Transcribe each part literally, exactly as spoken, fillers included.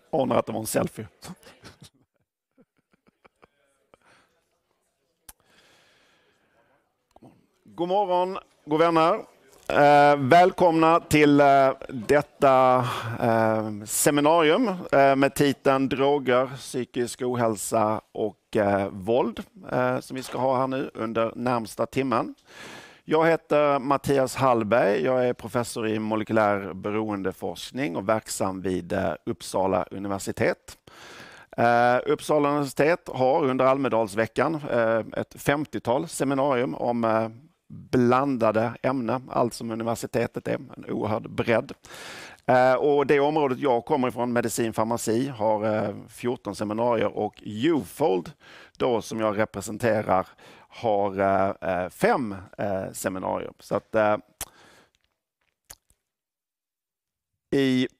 anar att det var en selfie. God morgon, god vänner. Eh, välkomna till eh, detta eh, seminarium eh, med titeln Droger, psykisk ohälsa och eh, våld eh, som vi ska ha här nu under närmsta timmen. Jag heter Mattias Hallberg, jag är professor i molekylär beroendeforskning och verksam vid eh, Uppsala universitet. Uh, Uppsala universitet har under Almedalsveckan uh, ett femtiotal seminarium om uh, blandade ämnen, allt som universitetet är, en oerhörd bredd. Uh, och det området jag kommer ifrån, medicin, farmaci, har uh, fjorton seminarier och U-Fold, då som jag representerar, har uh, fem uh, seminarier. Så att uh, i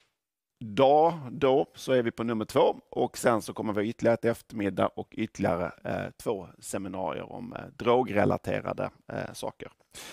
dag då så är vi på nummer två och sen så kommer vi ytterligare ett eftermiddag och ytterligare eh, två seminarier om eh, drogrelaterade eh, saker.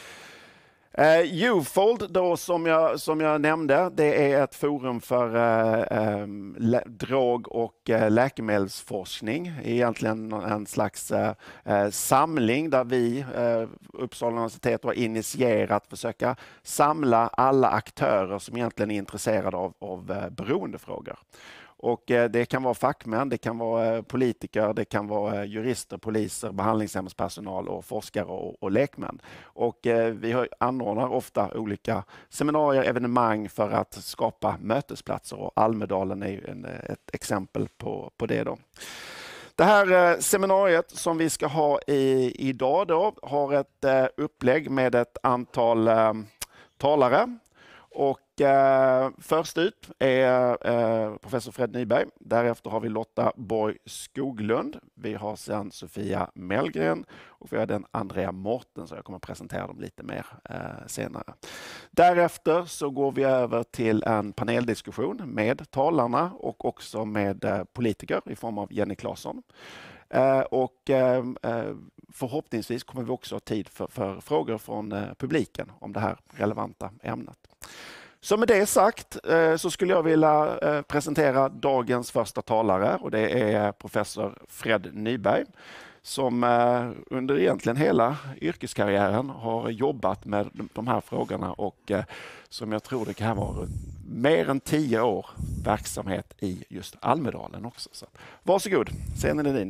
Eh, U-Fold då som jag, som jag nämnde, det är ett forum för eh, eh, lä- drog- och eh, läkemedelsforskning. Egentligen en slags eh, samling där vi, eh, Uppsala universitet, har initierat att försöka samla alla aktörer som egentligen är intresserade av, av eh, beroendefrågor. Och eh, det kan vara fackmän, det kan vara eh, politiker, det kan vara eh, jurister, poliser, behandlingshemspersonal och forskare och, och lekmän. Och eh, vi har, anordnar ofta olika seminarier, evenemang för att skapa mötesplatser och Almedalen är ju en, ett exempel på, på det då. Det här eh, seminariet som vi ska ha i, idag då har ett eh, upplägg med ett antal eh, talare. Och eh, först ut är eh, professor Fred Nyberg. Därefter har vi Lotta Borg Skoglund. Vi har sedan Sofia Mellgren och vi har den Andrea Morten, så jag kommer att presentera dem lite mer eh, senare. Därefter så går vi över till en paneldiskussion med talarna och också med eh, politiker i form av Jenny Claesson. Eh, och eh, förhoppningsvis kommer vi också ha tid för, för frågor från eh, publiken om det här relevanta ämnet. Så med det sagt eh, så skulle jag vilja eh, presentera dagens första talare, och det är professor Fred Nyberg som eh, under egentligen hela yrkeskarriären har jobbat med de, de här frågorna och eh, som jag tror det kan vara mer än tio år verksamhet i just Almedalen också. Så, varsågod, scenen är din.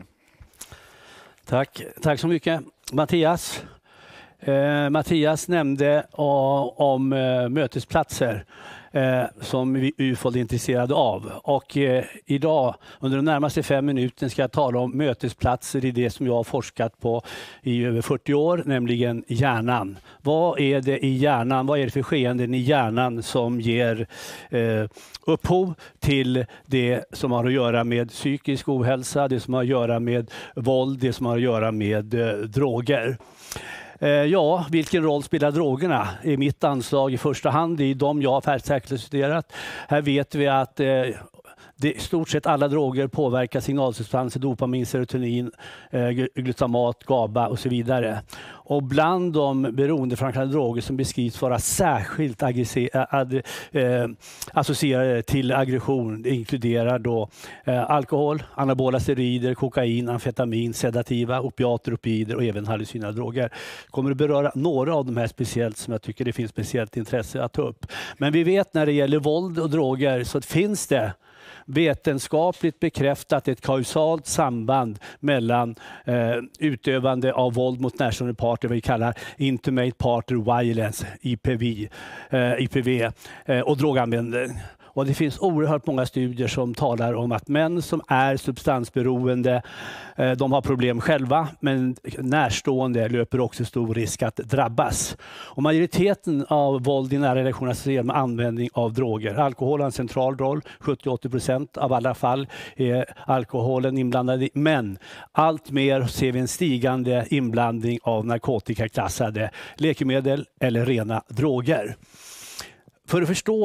Tack, tack så mycket Mattias. Eh, Mattias nämnde uh, om uh, mötesplatser uh, som vi U-Fold är intresserade av. Och uh, idag, under de närmaste fem minuterna, ska jag tala om mötesplatser i det som jag har forskat på i över fyrtio år, nämligen hjärnan. Vad är det i hjärnan? Vad är det för skeenden i hjärnan som ger uh, upphov till det som har att göra med psykisk ohälsa, det som har att göra med våld, det som har att göra med uh, droger? Ja, vilken roll spelar drogerna? I mitt anslag i första hand, det är de jag har färdsärskilt studerat. Här vet vi att eh, det, i stort sett alla droger påverkar signalsubstanser, dopamin, serotonin, eh, glutamat, GABA och så vidare. Och bland de beroendeframkallande droger som beskrivs vara särskilt ad, eh, associerade till aggression, det inkluderar då eh, alkohol, anabola steroider, kokain, amfetamin, sedativa, opiater, opioider och även hallucinogena droger. Kommer att beröra några av de här speciellt som jag tycker det finns speciellt intresse att ta upp. Men vi vet när det gäller våld och droger så finns det vetenskapligt bekräftat ett kausalt samband mellan eh, utövande av våld mot närstående parter, vad vi kallar intimate partner violence, I P V, eh, I P V eh, och droganvändning. Och det finns oerhört många studier som talar om att män som är substansberoende, eh, de har problem själva, men närstående löper också stor risk att drabbas. Och majoriteten av våld i nära relationer associerar med användning av droger. Alkohol har en central roll, sjuttio till åttio procent av alla fall är alkoholen inblandad i. Men allt mer ser vi en stigande inblandning av narkotikaklassade läkemedel eller rena droger. För att förstå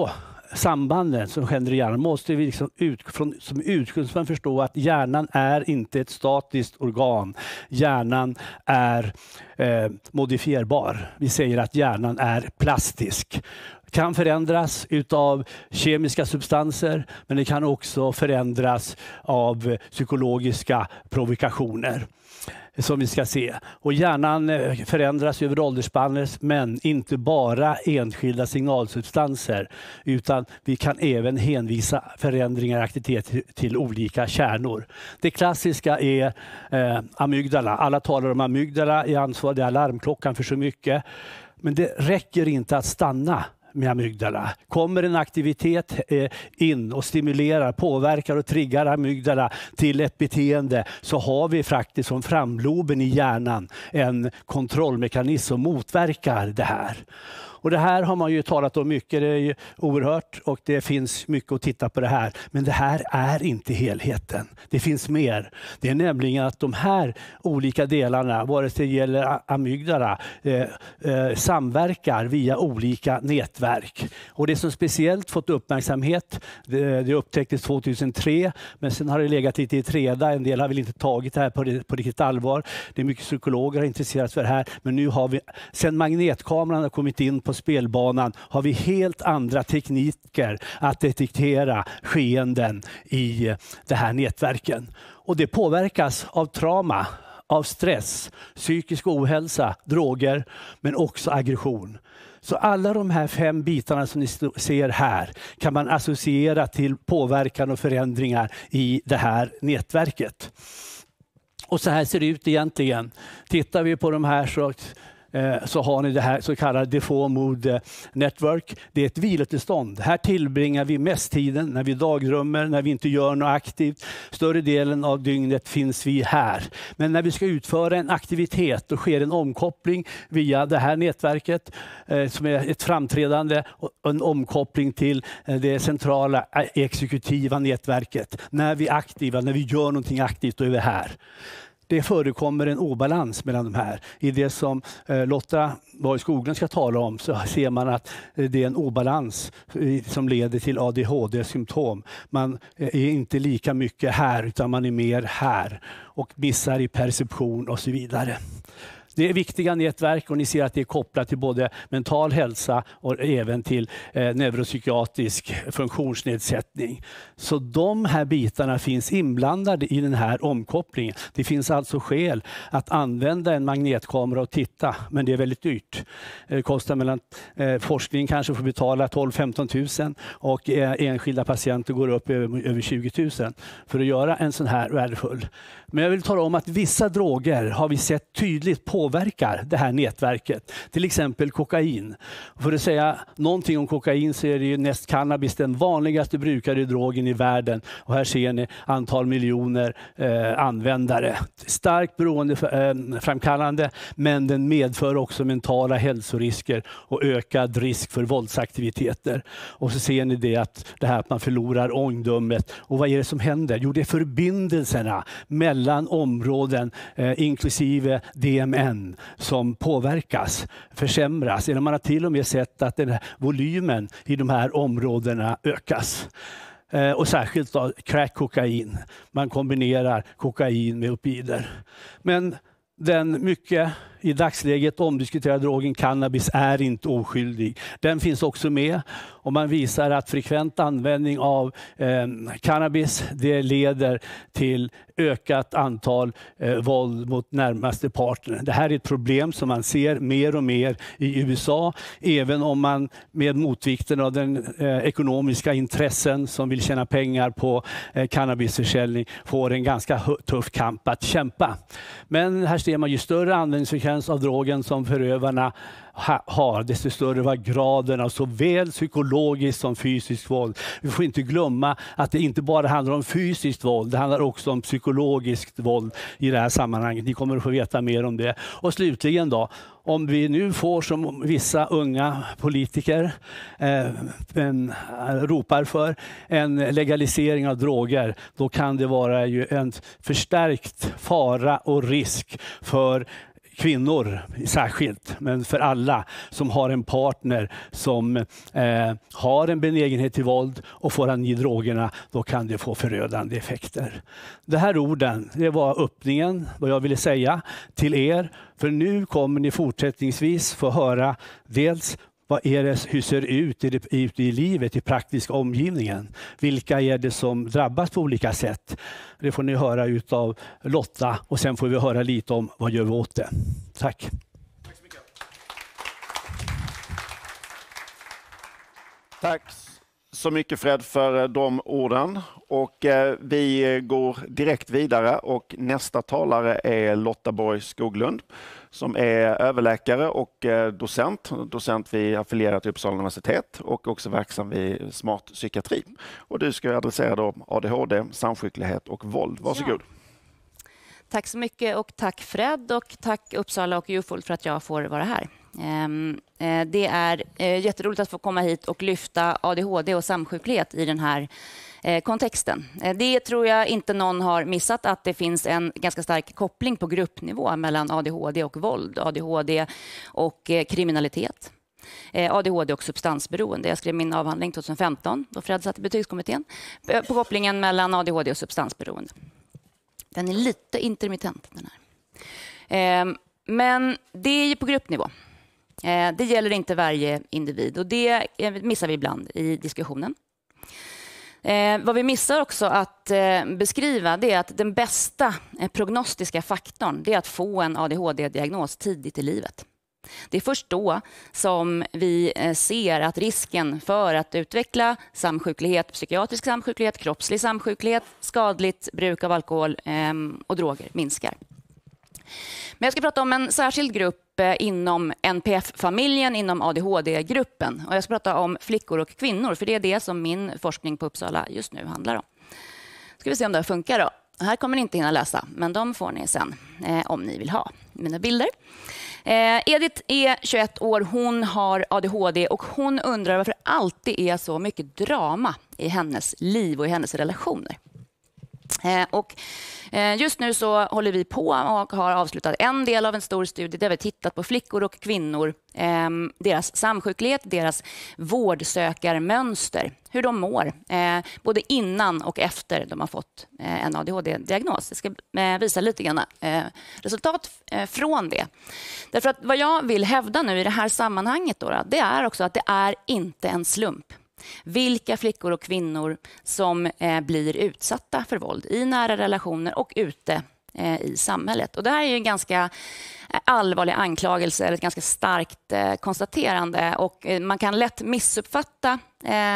sambanden som händer i hjärnan måste vi liksom ut, från, som utgångspunkt förstå att hjärnan är inte ett statiskt organ. Hjärnan är eh, modifierbar. Vi säger att hjärnan är plastisk. Kan förändras utav kemiska substanser, men det kan också förändras av psykologiska provokationer som vi ska se. Och hjärnan förändras över åldersspannet, men inte bara enskilda signalsubstanser, utan vi kan även hänvisa förändringar och aktiviteter till olika kärnor. Det klassiska är eh, amygdala. Alla talar om amygdala i ansvar, det är alarmklockan för så mycket. Men det räcker inte att stanna med amygdala. Kommer en aktivitet eh, in och stimulerar, påverkar och triggar amygdala till ett beteende, så har vi faktiskt som framloben i hjärnan en kontrollmekanism som motverkar det här. Och det här har man ju talat om mycket, det är ju oerhört och det finns mycket att titta på det här. Men det här är inte helheten. Det finns mer. Det är nämligen att de här olika delarna, vare sig det gäller amygdala, eh, eh, samverkar via olika nätverk. Och det som speciellt fått uppmärksamhet, det, det upptäcktes tjugohundratre, men sen har det legat lite i träda. En del har väl inte tagit det här på, det, på riktigt allvar. Det är mycket psykologer som är intresserade för det här. Men nu har vi, sen magnetkameran har kommit in på spelbanan, har vi helt andra tekniker att detektera skeenden i det här nätverken. Och det påverkas av trauma, av stress, psykisk ohälsa, droger, men också aggression. Så alla de här fem bitarna som ni ser här kan man associera till påverkan och förändringar i det här nätverket. Och så här ser det ut egentligen. Tittar vi på de här så så har ni det här så kallade default mode network. Det är ett vilotillstånd. Här tillbringar vi mest tiden när vi dagdrömmer, när vi inte gör något aktivt. Större delen av dygnet finns vi här. Men när vi ska utföra en aktivitet, då sker en omkoppling via det här nätverket eh, som är ett framträdande, och en omkoppling till eh, det centrala exekutiva nätverket. När vi är aktiva, när vi gör någonting aktivt, då är vi här. Det förekommer en obalans mellan de här. I det som eh, Lotta Borg Skoglund ska tala om så ser man att eh, det är en obalans eh, som leder till A D H D-symptom. Man eh, är inte lika mycket här utan man är mer här och missar i perception och så vidare. Det är viktiga nätverk och ni ser att det är kopplat till både mental hälsa och även till eh, neuropsykiatrisk funktionsnedsättning. Så de här bitarna finns inblandade i den här omkopplingen. Det finns alltså skäl att använda en magnetkamera och titta, men det är väldigt dyrt. Det kostar mellan, eh, forskning kanske får betala tolv till femton tusen och eh, enskilda patienter går upp över, över tjugo tusen för att göra en sån här värdefull. Men jag vill tala om att vissa droger har vi sett tydligt påverkar det här nätverket. Till exempel kokain. För att säga någonting om kokain så är det ju näst cannabis den vanligaste brukade drogen i världen. Och här ser ni antal miljoner eh, användare. Starkt beroendeframkallande, men den medför också mentala hälsorisker och ökad risk för våldsaktiviteter. Och så ser ni det att det här att man förlorar ångdömet. Och vad är det som händer? Jo, det är förbindelserna mellan mellan områden eh, inklusive D M N som påverkas, försämras. Eller man har till och med sett att den här volymen i de här områdena ökas. Eh, och särskilt då crack-kokain. Man kombinerar kokain med opioider. Men den mycket i dagsläget omdiskuterade drogen cannabis är inte oskyldig. Den finns också med och man visar att frekvent användning av eh, cannabis det leder till ökat antal eh, våld mot närmaste partner. Det här är ett problem som man ser mer och mer i U S A, även om man med motvikten av den eh, ekonomiska intressen som vill tjäna pengar på eh, cannabisförsäljning får en ganska tuff kamp att kämpa. Men här ser man ju större användningsfrekvens av drogen som förövarna ha, har, desto större var graden av såväl psykologiskt som fysiskt våld. Vi får inte glömma att det inte bara handlar om fysiskt våld, det handlar också om psykologiskt våld i det här sammanhanget. Ni kommer att få veta mer om det. Och slutligen då, om vi nu får som vissa unga politiker eh, en, ropar för en legalisering av droger, då kan det vara ju en förstärkt fara och risk för kvinnor särskilt, men för alla som har en partner som eh, har en benägenhet till våld och får han i drogerna, då kan det få förödande effekter. Det här orden, det var öppningen, vad jag ville säga till er. För nu kommer ni fortsättningsvis få höra dels vad är det, hur ser det ut i, ute i livet, i praktiska omgivningen. Vilka är det som drabbas på olika sätt? Det får ni höra utav Lotta och sen får vi höra lite om vad gör vi åt det. Tack. Tack så mycket. Tack så mycket Fred för de orden. Och eh, vi går direkt vidare och nästa talare är Lotta Borg Skoglund som är överläkare och eh, docent. Docent vid affilierat Uppsala universitet och också verksam vid Smart psykiatri. Och du ska adressera då A D H D, samsjuklighet och våld. Varsågod. Ja. Tack så mycket och tack Fred och tack Uppsala och UFOL för att jag får vara här. Det är jätteroligt att få komma hit och lyfta A D H D och samsjuklighet i den här kontexten. Det tror jag inte någon har missat, att det finns en ganska stark koppling på gruppnivå mellan A D H D och våld, A D H D och kriminalitet. A D H D och substansberoende. Jag skrev min avhandling tjugohundrafemton då Fred satt i betygskommittén på kopplingen mellan A D H D och substansberoende. Den är lite intermittent den här. Men det är ju på gruppnivå. Det gäller inte varje individ och det missar vi ibland i diskussionen. Vad vi missar också att beskriva, det är att den bästa prognostiska faktorn, det är att få en A D H D-diagnos tidigt i livet. Det är först då som vi ser att risken för att utveckla samsjuklighet, psykiatrisk samsjuklighet, kroppslig samsjuklighet, skadligt bruk av alkohol och droger minskar. Men jag ska prata om en särskild grupp inom N P F-familjen, inom A D H D-gruppen. Och jag ska prata om flickor och kvinnor, för det är det som min forskning på Uppsala just nu handlar om. Ska vi se om det funkar då. Här kommer ni inte hinna läsa, men de får ni sen eh, om ni vill ha mina bilder. Eh, Edith är tjugoett år, hon har A D H D och hon undrar varför det alltid är så mycket drama i hennes liv och i hennes relationer. Eh, och eh, just nu så håller vi på och har avslutat en del av en stor studie där vi tittat på flickor och kvinnor, eh, deras samsjuklighet, deras vårdsökarmönster, hur de mår, eh, både innan och efter de har fått eh, en A D H D-diagnos. Jag ska eh, visa lite grann eh, resultat eh, från det. Därför att vad jag vill hävda nu i det här sammanhanget då, då, det är också att det är inte en slump vilka flickor och kvinnor som eh, blir utsatta för våld i nära relationer och ute eh, i samhället. Och det här är ju en ganska allvarlig anklagelse, eller ett ganska starkt eh, konstaterande, och eh, man kan lätt missuppfatta eh,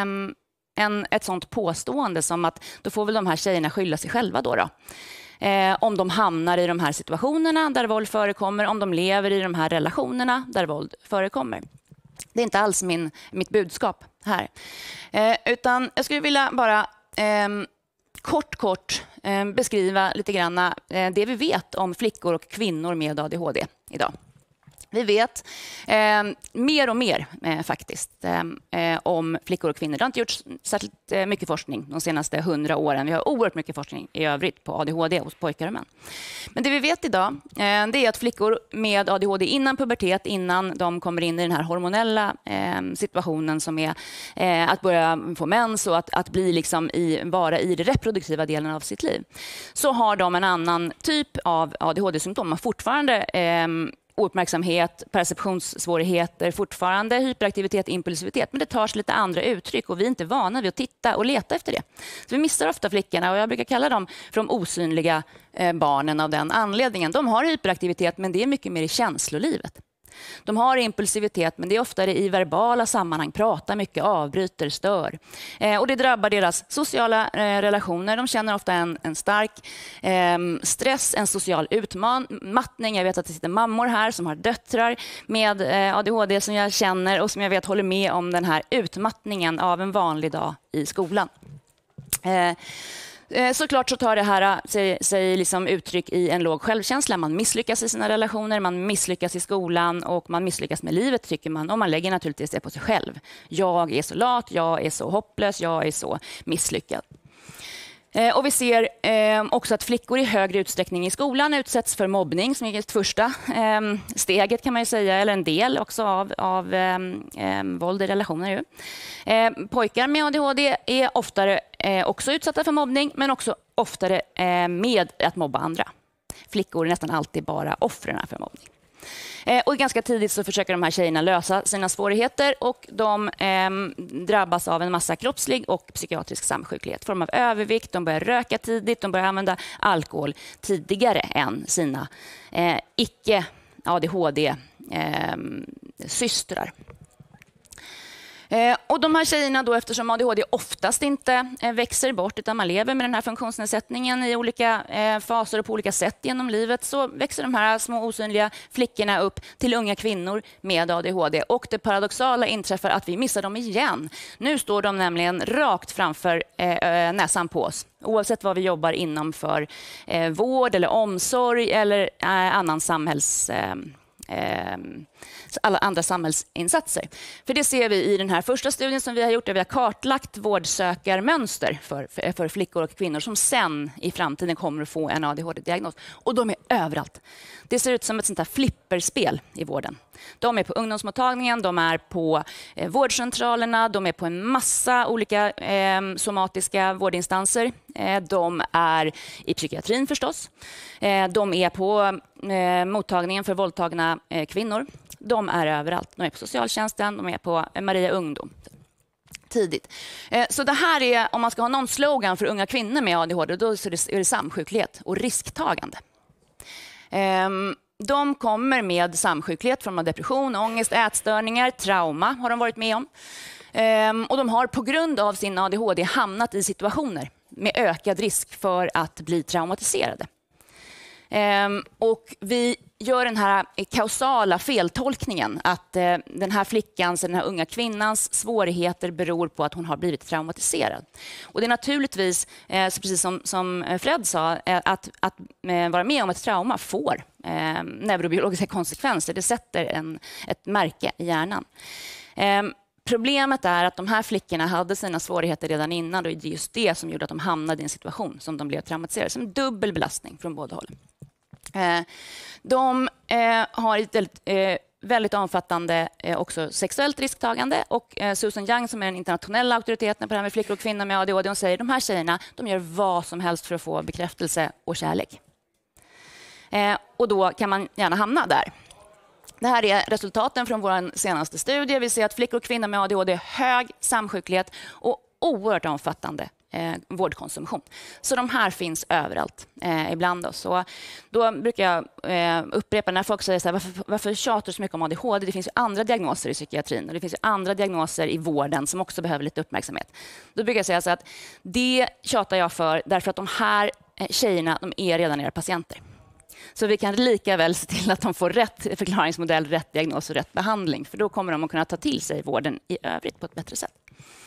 en, ett sånt påstående som att då får väl de här tjejerna skylla sig själva då då. Eh, om de hamnar i de här situationerna där våld förekommer, om de lever i de här relationerna där våld förekommer. Det är inte alls min, mitt budskap här. Eh, utan jag skulle vilja bara eh, kort, kort eh, beskriva lite grann eh, det vi vet om flickor och kvinnor med A D H D idag. Vi vet eh, mer och mer eh, faktiskt eh, om flickor och kvinnor. Det har inte gjorts särskilt eh, mycket forskning de senaste hundra åren. Vi har oerhört mycket forskning i övrigt på A D H D hos pojkar och män. Men det vi vet idag eh, det är att flickor med A D H D innan pubertet, innan de kommer in i den här hormonella eh, situationen som är eh, att börja få mens och att, att bli liksom i, vara i den reproduktiva delen av sitt liv, så har de en annan typ av A D H D-symptom. Man fortfarande eh, ouppmärksamhet, perceptionssvårigheter, fortfarande hyperaktivitet, impulsivitet, men det tar sig lite andra uttryck och vi är inte vana vid att titta och leta efter det. Så vi missar ofta flickorna, och jag brukar kalla dem för de osynliga eh, barnen av den anledningen. De har hyperaktivitet, men det är mycket mer i känslolivet. De har impulsivitet, men det är oftare i verbala sammanhang, pratar mycket, avbryter, stör. Eh, och det drabbar deras sociala eh, relationer. De känner ofta en, en stark eh, stress, en social utmattning. Jag vet att det sitter mammor här som har döttrar med eh, A D H D som jag känner och som jag vet håller med om den här utmattningen av en vanlig dag i skolan. Eh, Såklart så tar det här sig, sig liksom uttryck i en låg självkänsla. Man misslyckas i sina relationer, man misslyckas i skolan och man misslyckas med livet, tycker man. Och man lägger naturligtvis det på sig själv. Jag är så lat, jag är så hopplös, jag är så misslyckad. Eh, och vi ser eh, också att flickor i högre utsträckning i skolan utsätts för mobbning, som är det första eh, steget kan man ju säga, eller en del också av, av eh, eh, våld i relationer. Ju. Eh, pojkar med A D H D är oftare eh, också utsatta för mobbning, men också oftare eh, med att mobba andra. Flickor är nästan alltid bara offren för mobbning. Eh, och ganska tidigt så försöker de här tjejerna lösa sina svårigheter och de eh, drabbas av en massa kroppslig och psykiatrisk samsjuklighet i form av övervikt. De börjar röka tidigt, de börjar använda alkohol tidigare än sina eh, icke-A D H D-systrar. Eh, och de här tjejerna då, eftersom A D H D oftast inte eh, växer bort utan man lever med den här funktionsnedsättningen i olika eh, faser och på olika sätt genom livet, så växer de här små osynliga flickorna upp till unga kvinnor med A D H D. Och det paradoxala inträffar att vi missar dem igen. Nu står de nämligen rakt framför eh, näsan på oss. Oavsett vad vi jobbar inom för eh, vård eller omsorg eller eh, annan samhälls... Eh, eh, alla andra samhällsinsatser. För det ser vi i den här första studien som vi har gjort, där vi har kartlagt vårdsökarmönster för, för, för flickor och kvinnor som sen i framtiden kommer att få en A D H D-diagnos. Och de är överallt. Det ser ut som ett sånt här flipperspel i vården. De är på ungdomsmottagningen, de är på eh, vårdcentralerna, de är på en massa olika eh, somatiska vårdinstanser. Eh, de är i psykiatrin förstås. Eh, de är på eh, mottagningen för våldtagna eh, kvinnor. De är överallt. De är på socialtjänsten, de är på Maria Ungdom. Tidigt. Så det här är, om man ska ha någon slogan för unga kvinnor med A D H D, då är det samsjuklighet och risktagande. De kommer med samsjuklighet från depression, ångest, ätstörningar, trauma har de varit med om. Och de har på grund av sin A D H D hamnat i situationer med ökad risk för att bli traumatiserade. Och vi gör den här kausala feltolkningen att eh, den här flickans, den här unga kvinnans svårigheter beror på att hon har blivit traumatiserad. Och det är naturligtvis, eh, så precis som, som Fred sa, eh, att, att eh, vara med om ett trauma får eh, neurobiologiska konsekvenser. Det sätter en, ett märke i hjärnan. Eh, Problemet är att de här flickorna hade sina svårigheter redan innan, och det är just det som gjorde att de hamnade i en situation som de blev traumatiserade. Som en dubbel belastning från båda hållen. De har ett väldigt, väldigt omfattande också sexuellt risktagande, och Susan Young, som är den internationella auktoriteten på det här med flickor och kvinnor med A D H D, de säger att de här tjejerna, de gör vad som helst för att få bekräftelse och kärlek. Och då kan man gärna hamna där. Det här är resultaten från vår senaste studie. Vi ser att flickor och kvinnor med A D H D har hög samsjuklighet och oerhört omfattande eh, vårdkonsumtion. Så de här finns överallt eh, ibland oss. Och då brukar jag eh, upprepa när folk säger så här, varför, varför tjatar du så mycket om A D H D? Det finns ju andra diagnoser i psykiatrin och det finns ju andra diagnoser i vården som också behöver lite uppmärksamhet. Då brukar jag säga så att det tjatar jag för därför att de här tjejerna, de är redan era patienter. Så vi kan lika väl se till att de får rätt förklaringsmodell, rätt diagnos och rätt behandling. För då kommer de att kunna ta till sig vården i övrigt på ett bättre sätt.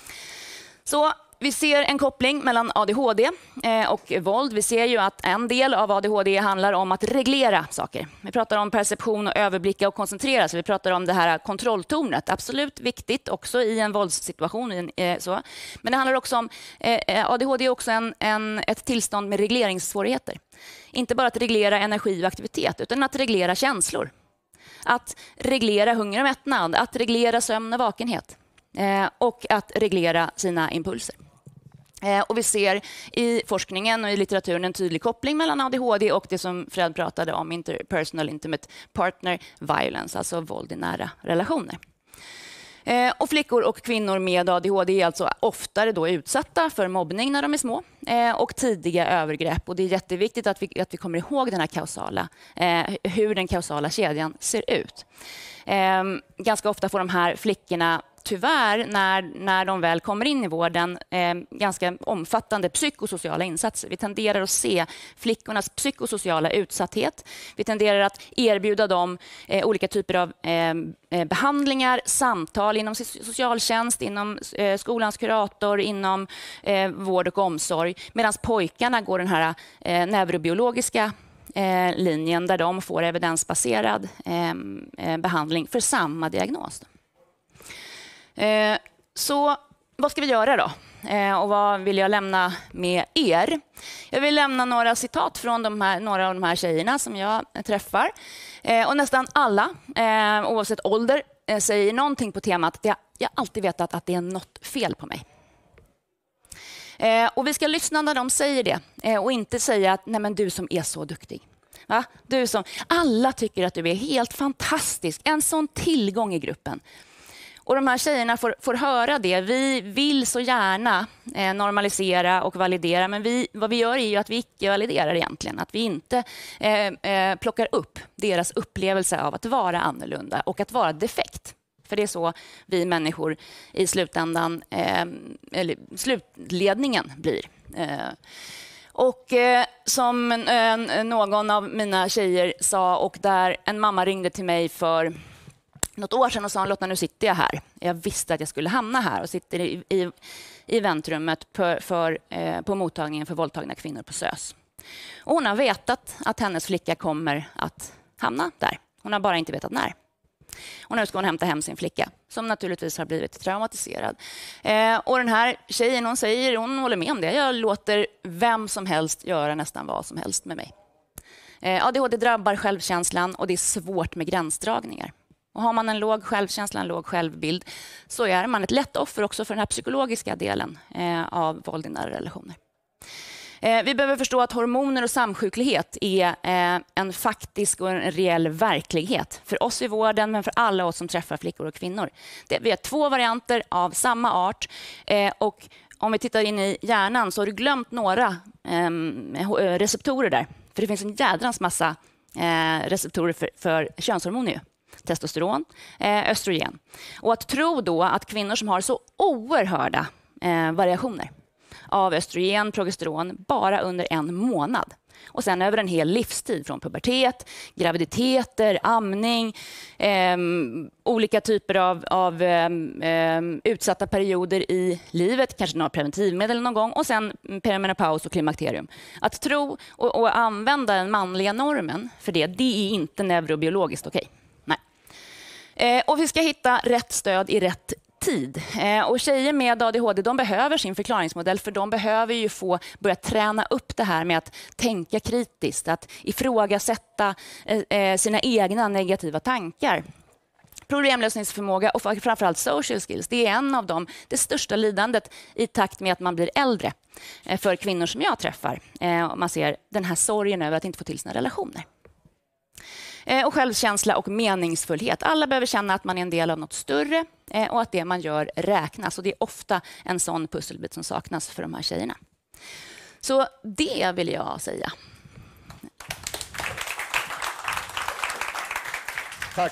Så vi ser en koppling mellan A D H D och våld. Vi ser ju att en del av A D H D handlar om att reglera saker. Vi pratar om perception och överblicka och koncentrera. Så vi pratar om det här kontrolltornet. Absolut viktigt också i en våldssituation. Så. Men det handlar också om, A D H D är också en, en, ett tillstånd med regleringssvårigheter. Inte bara att reglera energi och aktivitet, utan att reglera känslor. Att reglera hunger och mättnad, att reglera sömn och vakenhet. Och att reglera sina impulser. Och vi ser i forskningen och i litteraturen en tydlig koppling mellan A D H D och det som Fred pratade om, interpersonal intimate partner violence, alltså våld i nära relationer. Och flickor och kvinnor med A D H D är alltså oftare då utsatta för mobbning när de är små och tidiga övergrepp. Och det är jätteviktigt att vi, att vi kommer ihåg den här kausala, hur den kausala kedjan ser ut. Ganska ofta får de här flickorna tyvärr, när, när de väl kommer in i vården, eh, ganska omfattande psykosociala insatser. Vi tenderar att se flickornas psykosociala utsatthet. Vi tenderar att erbjuda dem eh, olika typer av eh, behandlingar, samtal inom socialtjänst, inom eh, skolans kurator, inom eh, vård och omsorg. Medan pojkarna går den här eh, neurobiologiska eh, linjen där de får evidensbaserad eh, behandling för samma diagnos. Så vad ska vi göra då? Och vad vill jag lämna med er? Jag vill lämna några citat från de här, några av de här tjejerna som jag träffar. Och nästan alla, oavsett ålder, säger någonting på temat att jag, jag alltid vetat att det är något fel på mig. Och vi ska lyssna när de säger det och inte säga att nej men du som är så duktig. Va? Du som, alla tycker att du är helt fantastisk, en sån tillgång i gruppen. Och de här tjejerna får, får höra det. Vi vill så gärna eh, normalisera och validera, men vi, vad vi gör är ju att vi icke validerar egentligen. Att vi inte eh, eh, plockar upp deras upplevelse av att vara annorlunda och att vara defekt. För det är så vi människor i slutändan, eh, eller slutledningen blir. Eh, och eh, som eh, någon av mina tjejer sa, och där en mamma ringde till mig för något år sedan och sa, Lotta, nu sitter jag här. Jag visste att jag skulle hamna här och sitter i, i, i väntrummet för, för, eh, på mottagningen för våldtagna kvinnor på SÖS. Och hon har vetat att hennes flicka kommer att hamna där. Hon har bara inte vetat när. Och nu ska hon hämta hem sin flicka, som naturligtvis har blivit traumatiserad. Eh, och den här tjejen, hon säger, hon håller med om det. Jag låter vem som helst göra nästan vad som helst med mig. Eh, A D H D drabbar självkänslan och det är svårt med gränsdragningar. Och har man en låg självkänsla, en låg självbild, så är man ett lätt offer också för den här psykologiska delen eh, av våld i nära relationer. Eh, vi behöver förstå att hormoner och samsjuklighet är eh, en faktisk och en reell verklighet för oss i vården, men för alla oss som träffar flickor och kvinnor. Det, vi har två varianter av samma art eh, och om vi tittar in i hjärnan så har du glömt några eh, receptorer där. För det finns en jädrans massa eh, receptorer för, för könshormoner ju. Testosteron, eh, östrogen. Och att tro då att kvinnor som har så oerhörda eh, variationer av östrogen, progesteron bara under en månad och sen över en hel livstid från pubertet, graviditeter, amning, eh, olika typer av, av eh, utsatta perioder i livet, kanske några preventivmedel någon gång och sen perimenopaus och klimakterium. Att tro och, och använda den manliga normen för det, det är inte neurobiologiskt okej. Eh, och vi ska hitta rätt stöd i rätt tid. Eh, och tjejer med A D H D, de behöver sin förklaringsmodell, för de behöver ju få börja träna upp det här med att tänka kritiskt, att ifrågasätta eh, sina egna negativa tankar. Problemlösningsförmåga och framförallt social skills, det är en av dem, det största lidandet i takt med att man blir äldre eh, för kvinnor som jag träffar. Eh, och man ser den här sorgen över att inte få till sina relationer. Och självkänsla och meningsfullhet. Alla behöver känna att man är en del av något större och att det man gör räknas. Och det är ofta en sån pusselbit som saknas för de här tjejerna. Så det vill jag säga. Tack.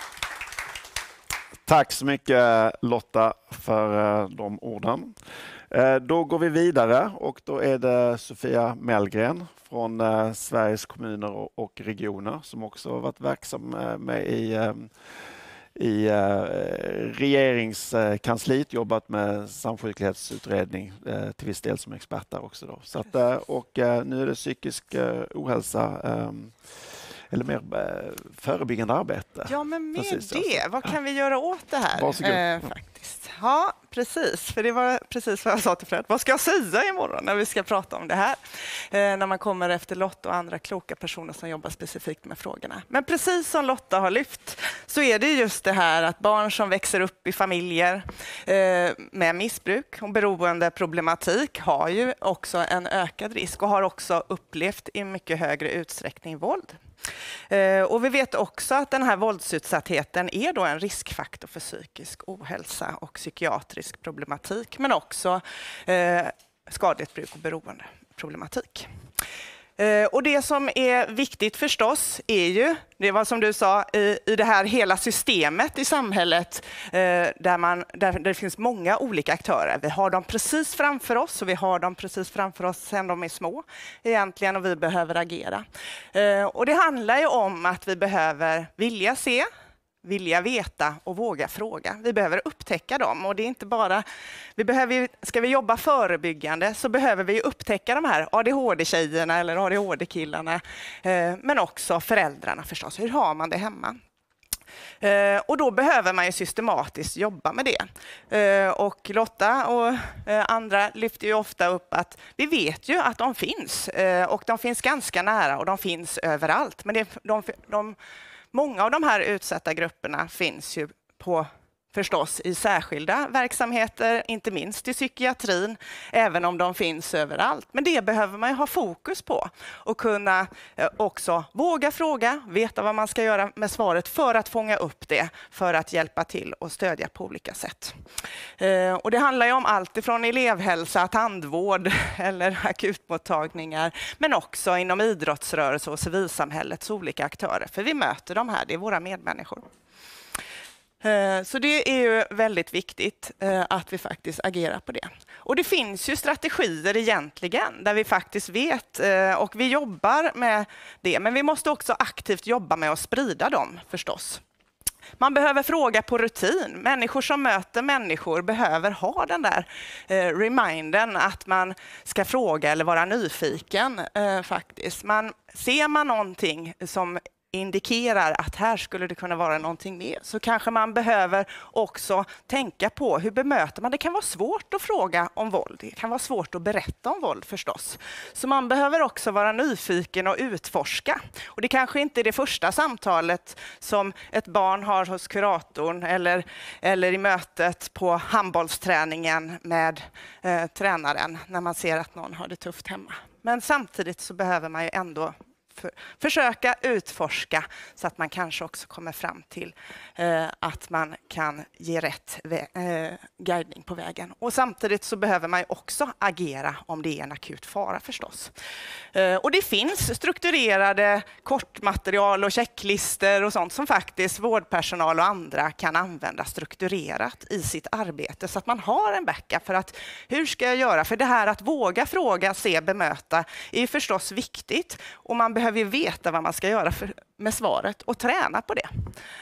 Tack så mycket Lotta för de orden. Då går vi vidare och då är det Sofia Mellgren från eh, Sveriges kommuner och, och regioner som också har varit verksam eh, med i, eh, i eh, regeringskansliet, jobbat med samsjuklighetsutredning eh, till viss del som expert där också. Då. Så att, eh, och eh, nu är det psykisk eh, ohälsa eh, eller mer eh, förebyggande arbete. Ja, men med precis, det, alltså. vad kan vi göra åt det här? Varsågod. Eh, faktiskt. Ja, precis. För det var precis vad jag sa till Fred. Vad ska jag säga imorgon när vi ska prata om det här? Eh, när man kommer efter Lotta och andra kloka personer som jobbar specifikt med frågorna. Men precis som Lotta har lyft så är det just det här att barn som växer upp i familjer eh, med missbruk och beroende problematik har ju också en ökad risk och har också upplevt i mycket högre utsträckning våld. Eh, och vi vet också att den här våldsutsattheten är då en riskfaktor för psykisk ohälsa och psykiatrisk problematik, men också eh, skadligt bruk och beroende problematik. Eh, och det som är viktigt förstås är ju, det var som du sa, i, i det här hela systemet i samhället eh, där, man, där, där det finns många olika aktörer. Vi har dem precis framför oss och vi har dem precis framför oss sedan de är små egentligen och vi behöver agera. Eh, och det handlar ju om att vi behöver vilja se, vilja veta och våga fråga. Vi behöver upptäcka dem och det är inte bara, vi behöver, ska vi jobba förebyggande så behöver vi upptäcka de här A D H D-tjejerna eller A D H D-killarna eh, men också föräldrarna förstås. Hur har man det hemma? Eh, och då behöver man ju systematiskt jobba med det. Eh, och Lotta och eh, andra lyfter ju ofta upp att vi vet ju att de finns. Eh, och de finns ganska nära och de finns överallt. Men det, de, de, många av de här utsatta grupperna finns ju på förstås i särskilda verksamheter, inte minst i psykiatrin, även om de finns överallt. Men det behöver man ju ha fokus på och kunna eh, också våga fråga, veta vad man ska göra med svaret för att fånga upp det, för att hjälpa till och stödja på olika sätt. Eh, och det handlar ju om allt ifrån elevhälsa, tandvård eller akutmottagningar, men också inom idrottsrörelse och civilsamhällets olika aktörer. För vi möter de här, det är våra medmänniskor. Så det är ju väldigt viktigt att vi faktiskt agerar på det. Och det finns ju strategier egentligen där vi faktiskt vet och vi jobbar med det. Men vi måste också aktivt jobba med att sprida dem förstås. Man behöver fråga på rutin. Människor som möter människor behöver ha den där eh, remindern att man ska fråga eller vara nyfiken eh, faktiskt. Man, ser man någonting som indikerar att här skulle det kunna vara någonting mer, så kanske man behöver också tänka på hur bemöter man. Det kan vara svårt att fråga om våld. Det kan vara svårt att berätta om våld förstås. Så man behöver också vara nyfiken och utforska. Och det kanske inte är det första samtalet som ett barn har hos kuratorn eller, eller i mötet på handbollsträningen med eh, tränaren när man ser att någon har det tufft hemma. Men samtidigt så behöver man ju ändå För, försöka utforska så att man kanske också kommer fram till eh, att man kan ge rätt vä- eh, guidning på vägen. Och samtidigt så behöver man ju också agera om det är en akut fara förstås. Eh, och det finns strukturerade kortmaterial och checklister och sånt som faktiskt vårdpersonal och andra kan använda strukturerat i sitt arbete så att man har en backup för att hur ska jag göra? För det här att våga fråga, se, bemöta är ju förstås viktigt och man behöver vi veta vad man ska göra för, med svaret och träna på det.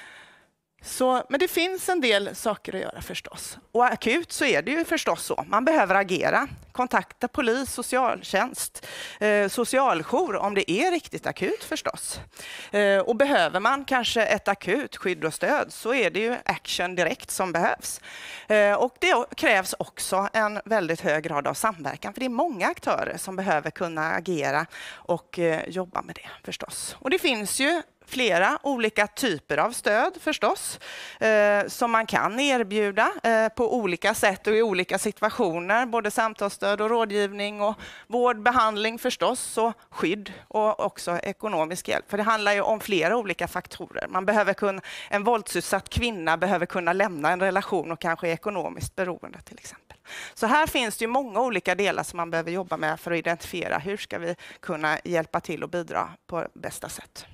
Så, men det finns en del saker att göra förstås. Och akut så är det ju förstås så. Man behöver agera, kontakta polis, socialtjänst, eh, socialjour om det är riktigt akut förstås. Eh, och behöver man kanske ett akut skydd och stöd så är det ju action direkt som behövs. Eh, och det krävs också en väldigt hög grad av samverkan för det är många aktörer som behöver kunna agera och eh, jobba med det förstås. Och det finns ju flera olika typer av stöd förstås eh, som man kan erbjuda eh, på olika sätt och i olika situationer. Både samtalsstöd och rådgivning och vård, behandling förstås och skydd och också ekonomisk hjälp. För det handlar ju om flera olika faktorer. Man behöver kunna, en våldsutsatt kvinna behöver kunna lämna en relation och kanske är ekonomiskt beroende till exempel. Så här finns det ju många olika delar som man behöver jobba med för att identifiera hur ska vi kunna hjälpa till och bidra på bästa sätt.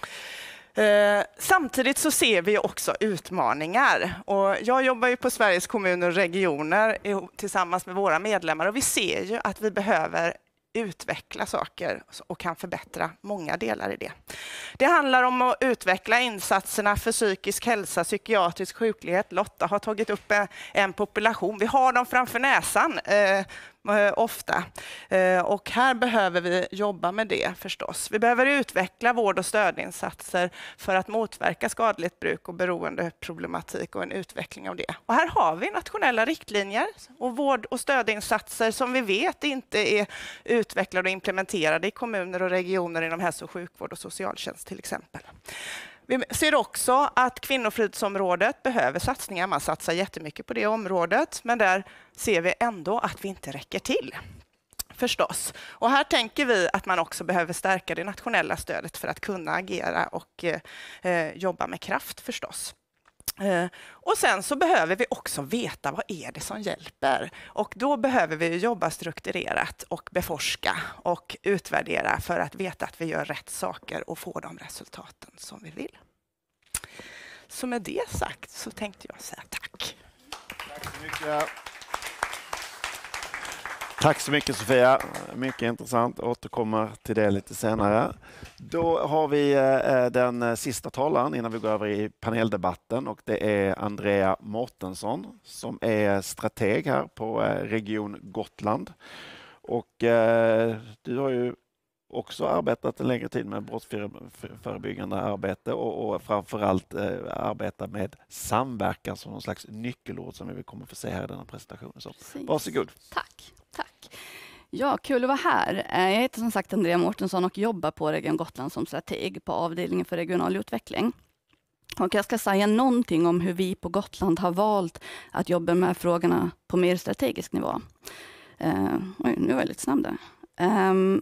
Eh, samtidigt så ser vi också utmaningar och jag jobbar ju på Sveriges kommuner och regioner tillsammans med våra medlemmar och vi ser ju att vi behöver utveckla saker och kan förbättra många delar i det. Det handlar om att utveckla insatserna för psykisk hälsa, psykiatrisk sjuklighet. Lotta har tagit upp en population. Vi har dem framför näsan eh, ofta. Eh, och här behöver vi jobba med det förstås. Vi behöver utveckla vård- och stödinsatser för att motverka skadligt bruk och beroendeproblematik och en utveckling av det. Och här har vi nationella riktlinjer och vård- och stödinsatser som vi vet inte är utvecklade och implementerade i kommuner och regioner inom hälso- och sjukvård och socialtjänst till exempel. Vi ser också att kvinnofridsområdet behöver satsningar. Man satsar jättemycket på det området, men där ser vi ändå att vi inte räcker till. Förstås. Och här tänker vi att man också behöver stärka det nationella stödet för att kunna agera och eh, jobba med kraft förstås. Eh, och sen så behöver vi också veta vad är det som hjälper. Och då behöver vi jobba strukturerat och beforska och utvärdera för att veta att vi gör rätt saker och få de resultaten som vi vill. Så med det sagt så tänkte jag säga tack. Tack så mycket. Tack så mycket Sofia, mycket intressant. Återkommer till det lite senare. Då har vi den sista talaren innan vi går över i paneldebatten och det är Andrea Mårtensson som är strateg här på Region Gotland. Och du har ju också arbetat en längre tid med brottsförebyggande arbete och, och framförallt eh, arbeta med samverkan som någon slags nyckelord som vi kommer få se här i denna presentationen. Så, varsågod. Tack, tack. Ja, kul att vara här. Jag heter som sagt Andrea Mårtensson och jobbar på Region Gotland som strateg på avdelningen för regional utveckling. Och jag ska säga någonting om hur vi på Gotland har valt att jobba med frågorna på mer strategisk nivå. Uh, oj, nu var jag lite snabb där. Um,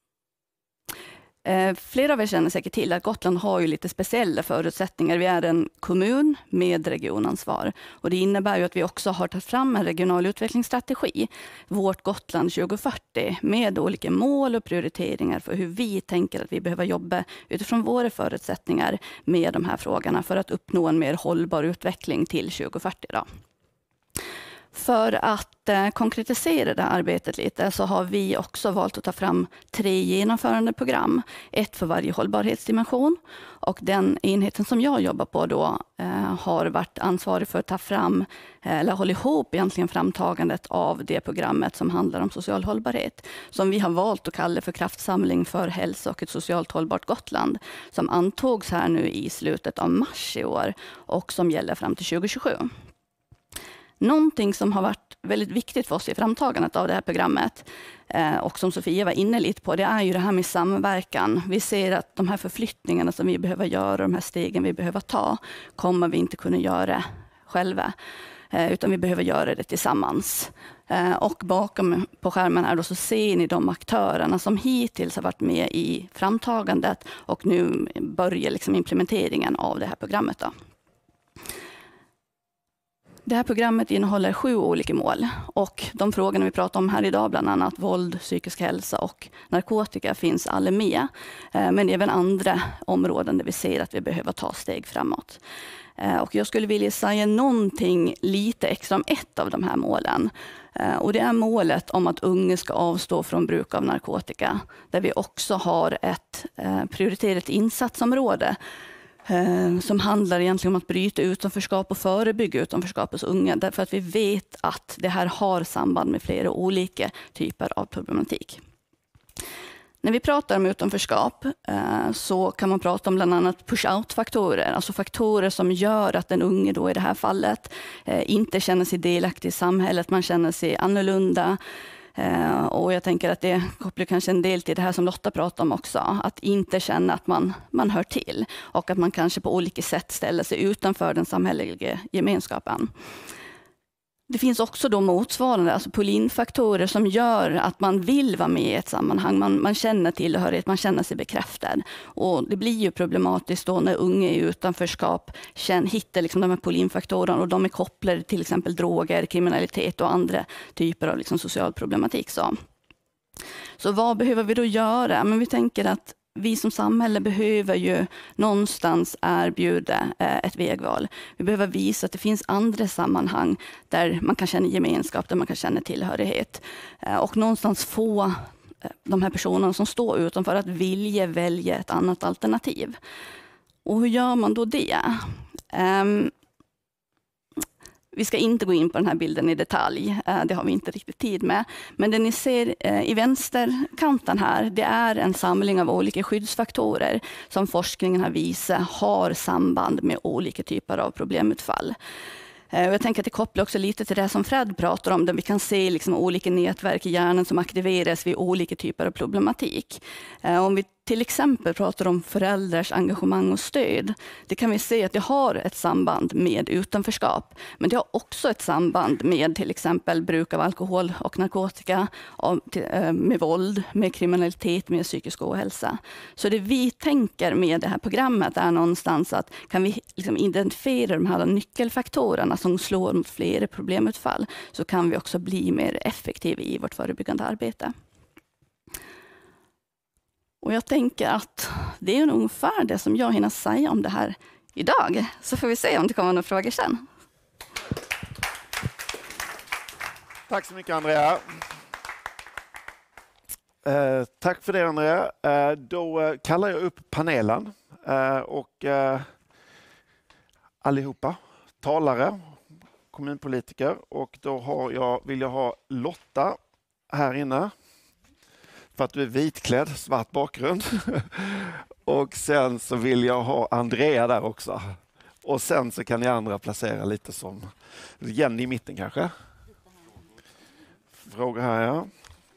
uh, flera av er känner säkert till att Gotland har ju lite speciella förutsättningar. Vi är en kommun med regionansvar. Och det innebär ju att vi också har tagit fram en regional utvecklingsstrategi, vårt Gotland tjugo fyrtio, med olika mål och prioriteringar för hur vi tänker att vi behöver jobba utifrån våra förutsättningar med de här frågorna för att uppnå en mer hållbar utveckling till tjugo fyrtio. Då. För att eh, konkretisera det här arbetet lite så har vi också valt att ta fram tre genomförandeprogram. Ett för varje hållbarhetsdimension. Och den enheten som jag jobbar på då eh, har varit ansvarig för att ta fram, eh, eller hålla ihop egentligen framtagandet av det programmet som handlar om social hållbarhet. Som vi har valt att kalla för kraftsamling för hälsa och ett socialt hållbart Gotland. Som antogs här nu i slutet av mars i år och som gäller fram till tjugo tjugosju. Någonting som har varit väldigt viktigt för oss i framtagandet av det här programmet eh, och som Sofia var inne lite på, det är ju det här med samverkan. Vi ser att de här förflyttningarna som vi behöver göra, de här stegen vi behöver ta, kommer vi inte kunna göra själva, eh, utan vi behöver göra det tillsammans. Eh, och bakom på skärmen här då så ser ni de aktörerna som hittills har varit med i framtagandet och nu börjar liksom implementeringen av det här programmet då. Det här programmet innehåller sju olika mål och de frågorna vi pratar om här idag, bland annat våld, psykisk hälsa och narkotika, finns alla med. Men även andra områden där vi ser att vi behöver ta steg framåt. Och jag skulle vilja säga någonting lite extra om ett av de här målen. Och det är målet om att unga ska avstå från bruk av narkotika, där vi också har ett prioriterat insatsområde som handlar egentligen om att bryta utanförskap och förebygga utanförskap hos unga. Därför att vi vet att det här har samband med flera olika typer av problematik. När vi pratar om utanförskap så kan man prata om bland annat push-out-faktorer. Alltså faktorer som gör att den unge då i det här fallet inte känner sig delaktig i samhället. Man känner sig annorlunda. Uh, och jag tänker att det kopplar kanske en del till det här som Lotta pratade om också. Att inte känna att man, man hör till och att man kanske på olika sätt ställer sig utanför den samhälleliga gemenskapen. Det finns också då motsvarande, alltså pull-in-faktorer som gör att man vill vara med i ett sammanhang. Man, man känner tillhörighet, man känner sig bekräftad. Och det blir ju problematiskt då när unga i utanförskap känner, hittar liksom de här pull-in-faktorerna och de är kopplade till exempel droger, kriminalitet och andra typer av liksom social problematik. Så. så vad behöver vi då göra? Men vi tänker att vi som samhälle behöver ju någonstans erbjuda ett vägval. Vi behöver visa att det finns andra sammanhang där man kan känna gemenskap, där man kan känna tillhörighet. Och någonstans få de här personerna som står utanför att vilja välja ett annat alternativ. Och hur gör man då det? Um, Vi ska inte gå in på den här bilden i detalj, det har vi inte riktigt tid med. Men det ni ser i vänsterkanten här, det är en samling av olika skyddsfaktorer som forskningen har visat har samband med olika typer av problemutfall. Jag tänker att det kopplar också lite till det som Fred pratar om, där vi kan se liksom olika nätverk i hjärnan som aktiveras vid olika typer av problematik. Om vi till exempel pratar om föräldrars engagemang och stöd, det kan vi se att det har ett samband med utanförskap. Men det har också ett samband med till exempel bruk av alkohol och narkotika, med våld, med kriminalitet, med psykisk ohälsa. Så det vi tänker med det här programmet är någonstans att kan vi liksom identifiera de här nyckelfaktorerna som slår mot flera problemutfall, så kan vi också bli mer effektiva i vårt förebyggande arbete. Och jag tänker att det är ungefär det som jag hinner säga om det här idag. Så får vi se om det kommer några frågor sen. Tack så mycket, Andrea. Eh, tack för det, Andrea. Eh, då eh, kallar jag upp panelen eh, och eh, allihopa talare, kommunpolitiker, och då har jag, vill jag ha Lotta här inne. för att du är vitklädd, svart bakgrund. Och sen så vill jag ha Andrea där också. Och sen så kan ni andra placera lite som Jenny i mitten kanske. Fråga här, ja.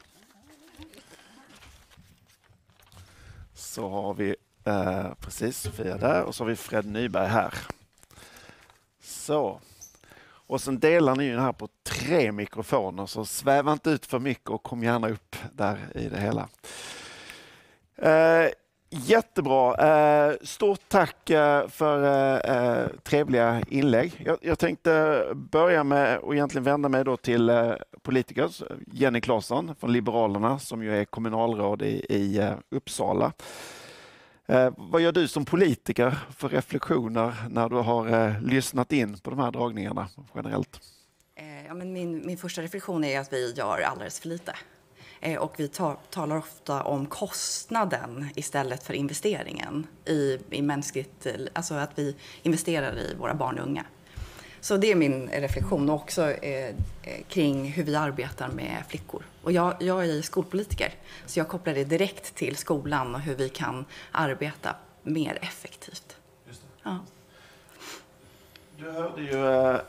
Så har vi eh, precis Sofia där och så har vi Fred Nyberg här. Så. Och sen delar ni den här på tre mikrofoner, så sväva inte ut för mycket och kom gärna upp där i det hela. Eh, jättebra. Eh, stort tack eh, för eh, trevliga inlägg. Jag, jag tänkte börja med att egentligen vända mig då till eh, politiker. Jenny Claesson från Liberalerna som ju är kommunalråd i, i eh, Uppsala. Eh, vad gör du som politiker för reflektioner när du har eh, lyssnat in på de här dragningarna generellt? Eh, ja, men min, min första reflektion är att vi gör alldeles för lite. Eh, och vi tar, talar ofta om kostnaden istället för investeringen i, i mänskligt, alltså att vi investerar i våra barn och unga. Så det är min reflektion och också eh, kring hur vi arbetar med flickor. Och jag, jag är skolpolitiker, så jag kopplar det direkt till skolan och hur vi kan arbeta mer effektivt. Just det. Ja. Du hörde ju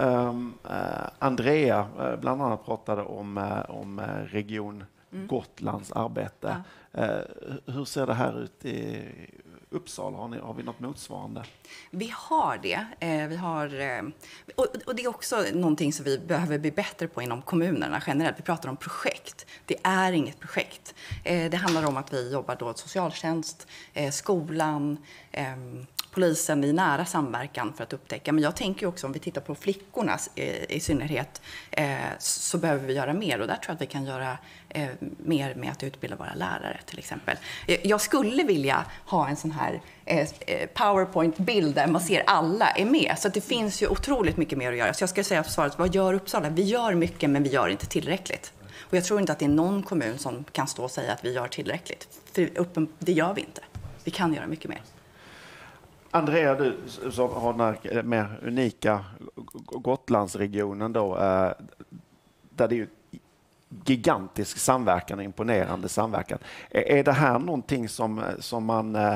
äh, Andrea äh, bland annat pratade om, äh, om Region mm. Gotlands arbete. Ja. Äh, hur ser det här ut i Uppsala? Har, ni, har vi något motsvarande? Vi har det. Eh, vi har, eh, och, och det är också någonting som vi behöver bli bättre på inom kommunerna generellt. Vi pratar om projekt. Det är inget projekt. Eh, det handlar om att vi jobbar då socialtjänst, eh, skolan, eh, polisen i nära samverkan för att upptäcka. Men jag tänker också om vi tittar på flickorna eh, i synnerhet eh, så behöver vi göra mer. Och där tror jag att vi kan göra eh, mer med att utbilda våra lärare till exempel. Eh, jag skulle vilja ha en sån här eh, PowerPoint-bild där man ser alla är med. Så att det finns ju otroligt mycket mer att göra. Så jag ska säga på svaret, vad gör Uppsala? Vi gör mycket men vi gör inte tillräckligt. Och jag tror inte att det är någon kommun som kan stå och säga att vi gör tillräckligt. För uppen, det gör vi inte. Vi kan göra mycket mer. Andrea, du som har den här mer unika Gotlandsregionen då, där det är ju gigantisk samverkan, imponerande samverkan. Är det här någonting som, som man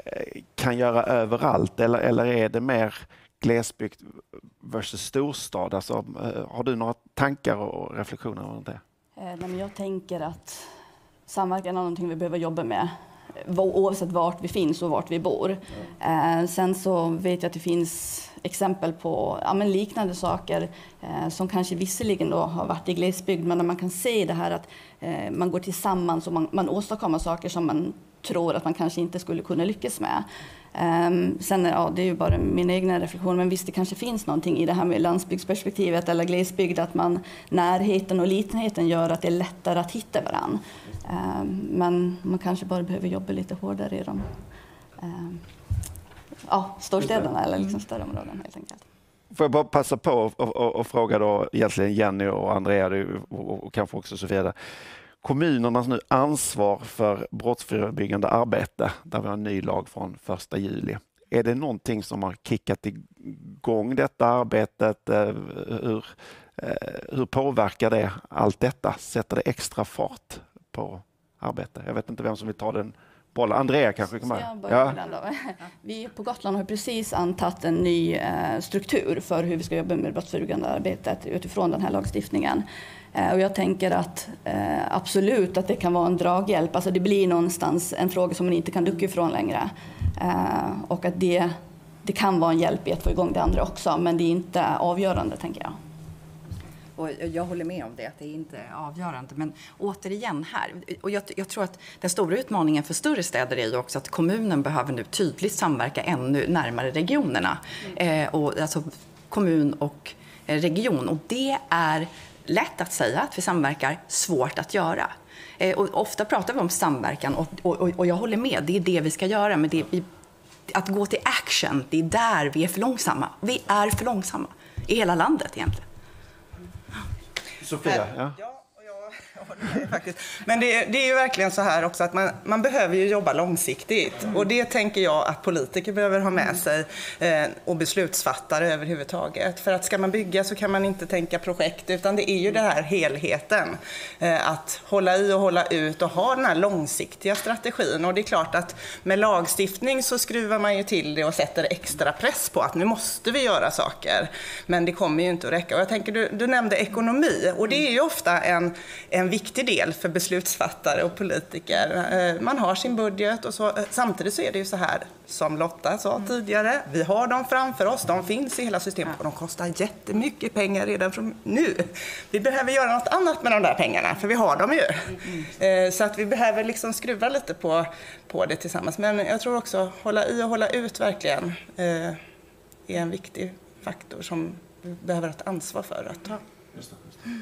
kan göra överallt eller, eller är det mer glesbygd versus storstad? Alltså, har du några tankar och reflektioner om det? Jag tänker att samverkan är någonting vi behöver jobba med. Oavsett vart vi finns och vart vi bor. Mm. Sen så vet jag att det finns exempel på ja, men liknande saker eh, som kanske visserligen då har varit i glesbygd, men när man kan se det här att eh, man går tillsammans och man, man åstadkommer saker som man tror att man kanske inte skulle kunna lyckas med. Um, sen ja, det är ju bara min egen reflektion, men visst det kanske finns någonting i det här med landsbygdsperspektivet eller glesbygd, att man närheten och litenheten gör att det är lättare att hitta varann. Um, men man kanske bara behöver jobba lite hårdare i de um, ja, storstäderna eller liksom större områden helt enkelt. Får jag bara passa på och, och, och fråga då egentligen Jenny och Andrea och, och kanske också Sofia. Kommunernas nu ansvar för brottsförebyggande arbete, där vi har en ny lag från första juli. Är det någonting som har kickat igång detta arbetet? Hur, hur påverkar det allt detta? Sätter det extra fart på arbetet? Jag vet inte vem som vill ta den bollen. Andrea kanske kan man. Ja. Vi på Gotland har precis antagit en ny eh, struktur för hur vi ska jobba med brottsförebyggande arbetet utifrån den här lagstiftningen. Eh, och jag tänker att eh, absolut att det kan vara en draghjälp. Alltså det blir någonstans en fråga som man inte kan ducka ifrån längre. Eh, och att det, det kan vara en hjälp i att få igång det andra också, men det är inte avgörande, tänker jag. Och jag håller med om det, att det är inte är avgörande. Men återigen här, och jag, jag tror att den stora utmaningen för större städer är ju också att kommunen behöver nu tydligt samverka ännu närmare regionerna. Mm. Eh, och, alltså kommun och region. Och det är lätt att säga att vi samverkar, svårt att göra. Eh, och ofta pratar vi om samverkan och, och, och jag håller med, det är det vi ska göra. Men det, vi, att gå till action, det är där vi är för långsamma. Vi är för långsamma i hela landet egentligen. Sofia, ja. Ja, och jag Faktiskt. Men det, det är ju verkligen så här också att man, man behöver ju jobba långsiktigt. Och det tänker jag att politiker behöver ha med sig eh, och beslutsfattare överhuvudtaget. För att ska man bygga så kan man inte tänka projekt, utan det är ju den här helheten. Eh, att hålla i och hålla ut och ha den här långsiktiga strategin. Och det är klart att med lagstiftning så skruvar man ju till det och sätter extra press på att nu måste vi göra saker. Men det kommer ju inte att räcka. Och jag tänker, du, du nämnde ekonomi, och det är ju ofta en, en viktig del för beslutsfattare och politiker. Man har sin budget och så, samtidigt så är det ju så här som Lotta sa tidigare. Vi har dem framför oss, de finns i hela systemet och de kostar jättemycket pengar redan från nu. Vi behöver göra något annat med de där pengarna, för vi har dem ju. Så att vi behöver liksom skruva lite på, på det tillsammans. Men jag tror också hålla i och hålla ut verkligen är en viktig faktor som vi behöver ett ansvar för att ta. Just det, just det.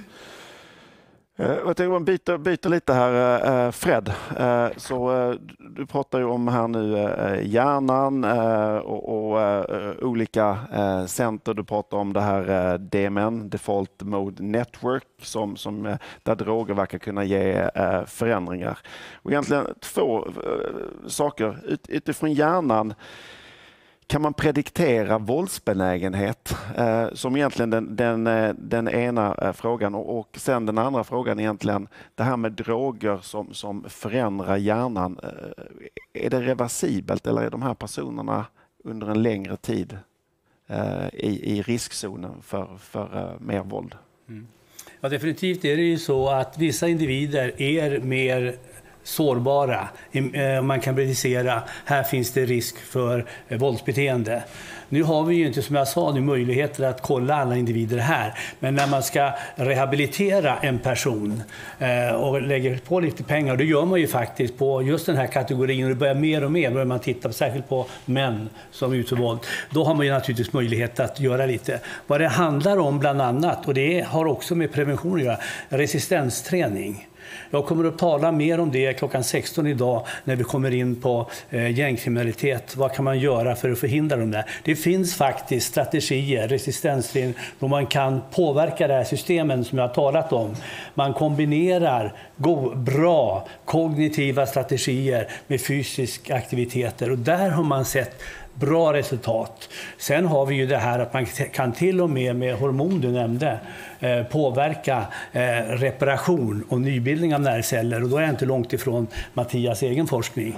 Jag tänkte byta, byta lite här, Fred. Så du pratar ju om här nu hjärnan och, och olika center. Du pratar om det här D M N, Default Mode Network, som, som, där droger verkar kunna ge förändringar. Och egentligen två saker. Ut, utifrån hjärnan kan man prediktera våldsbenägenhet, eh, som egentligen den, den, den ena eh, frågan. Och, och sen den andra frågan egentligen, det här med droger som, som förändrar hjärnan. Eh, är det reversibelt eller är de här personerna under en längre tid eh, i, i riskzonen för, för eh, mer våld? Mm. Ja, definitivt är det ju så att vissa individer är mer sårbara. Man kan predicera, här finns det risk för våldsbeteende. Nu har vi ju inte, som jag sa, nu möjligheter att kolla alla individer här. Men när man ska rehabilitera en person eh, och lägger på lite pengar, då gör man ju faktiskt på just den här kategorin, och det börjar mer och mer börjar man titta särskilt på män som utför våld. Då har man ju naturligtvis möjlighet att göra lite. Vad det handlar om bland annat, och det har också med prevention att göra, resistensträning. Jag kommer att tala mer om det klockan sexton idag när vi kommer in på eh, gängkriminalitet. Vad kan man göra för att förhindra dem där? Det finns faktiskt strategier, resistenssträning, då man kan påverka det här systemen som jag har talat om. Man kombinerar go- bra kognitiva strategier med fysiska aktiviteter, och där har man sett bra resultat. Sen har vi ju det här att man kan till och med med hormon du nämnde eh, påverka eh, reparation och nybildning av nervceller, och då är jag inte långt ifrån Mattias egen forskning.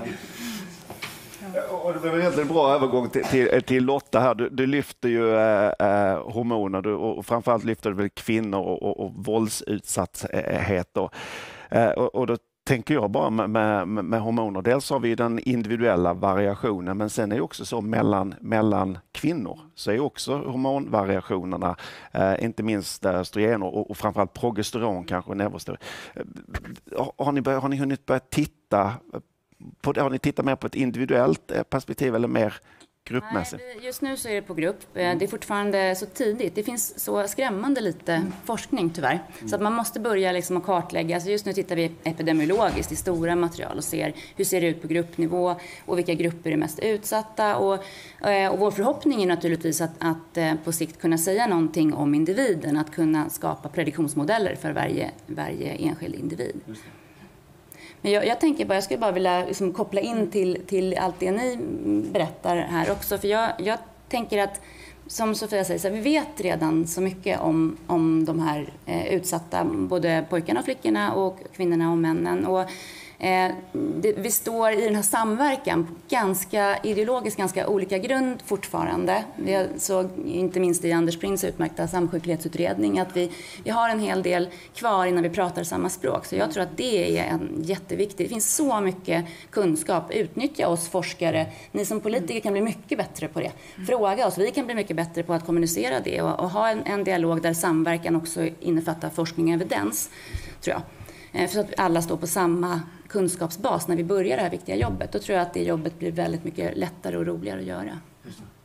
Och det var egentligen en bra övergång till, till, till Lotta här. Du, du lyfter ju eh, hormoner, du, och framförallt lyfter du väl kvinnor och, och, och våldsutsatthet. Och, eh, och, och då tänker jag bara med, med, med hormoner. Dels har vi den individuella variationen, men sen är det också så mellan, mellan kvinnor så är också hormonvariationerna, eh, inte minst östrogen och, och framförallt progesteron kanske. Neurosteron. Har ni, börjat, har ni hunnit börja titta på det? Har ni tittat mer på ett individuellt perspektiv eller mer gruppmässigt? Nej, just nu så är det på grupp. Det är fortfarande så tidigt. Det finns så skrämmande lite mm. forskning tyvärr. Mm. Så att man måste börja liksom att kartlägga. Så just nu tittar vi epidemiologiskt i stora material och ser hur ser det ut på gruppnivå och vilka grupper är mest utsatta. Och, och vår förhoppning är naturligtvis att, att på sikt kunna säga någonting om individen. Att kunna skapa prediktionsmodeller för varje, varje enskild individ. Just det. Men jag, jag tänker bara, jag skulle bara vilja liksom koppla in till, till allt det ni berättar här också. För jag, jag tänker att, som Sofia säger, så här, vi vet redan så mycket om, om de här eh, utsatta, både pojkarna och flickorna och kvinnorna och männen. Och, eh, det, vi står i den här samverkan på ganska ideologiskt ganska olika grund fortfarande. Vi såg inte minst i Anders Prins utmärkta samsjuklighetsutredning att vi, vi har en hel del kvar innan vi pratar samma språk. Så jag tror att det är en jätteviktigt. Det finns så mycket kunskap. Utnyttja oss forskare. Ni som politiker kan bli mycket bättre på det. Fråga oss. Vi kan bli mycket bättre på att kommunicera det och, och ha en, en dialog där samverkan också innefattar forskning och evidens, tror jag. För att alla står på samma kunskapsbas när vi börjar det här viktiga jobbet. Då tror jag att det jobbet blir väldigt mycket lättare och roligare att göra.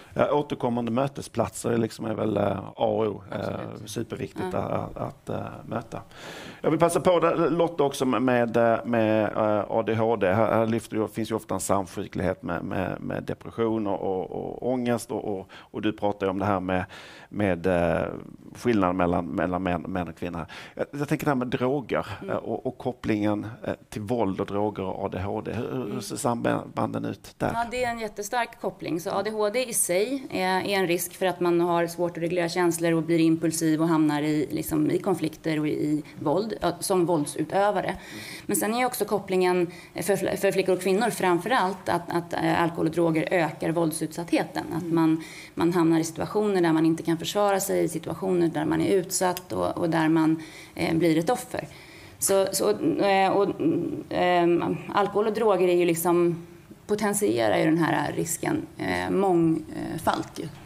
Ja, återkommande mötesplatser liksom är väl A och O. Eh, superviktigt ja. att, att, att möta. Jag vill passa på det, Lotta, också med, med A D H D. Här, här lyfter, finns ju ofta en samsjuklighet med, med, med depression och, och, och ångest. Och, och, och du pratar ju om det här med, med skillnaden mellan, mellan män, män och kvinnor. Jag, jag tänker det här med droger mm. och, och kopplingen till våld och droger och A D H D. Hur, hur ser sambanden ut där? Ja, det är en jättestark koppling. Så A D H D i sig är en risk för att man har svårt att reglera känslor och blir impulsiv och hamnar i, liksom, i konflikter och i, i våld som våldsutövare. Men sen är också kopplingen för, för flickor och kvinnor framförallt att, att alkohol och droger ökar våldsutsattheten. Att man, man hamnar i situationer där man inte kan försvara sig, i situationer där man är utsatt och, och där man eh, blir ett offer. Så, så, eh, och, eh, alkohol och droger är ju liksom potentierar ju den här risken eh, mångfalt. Ju.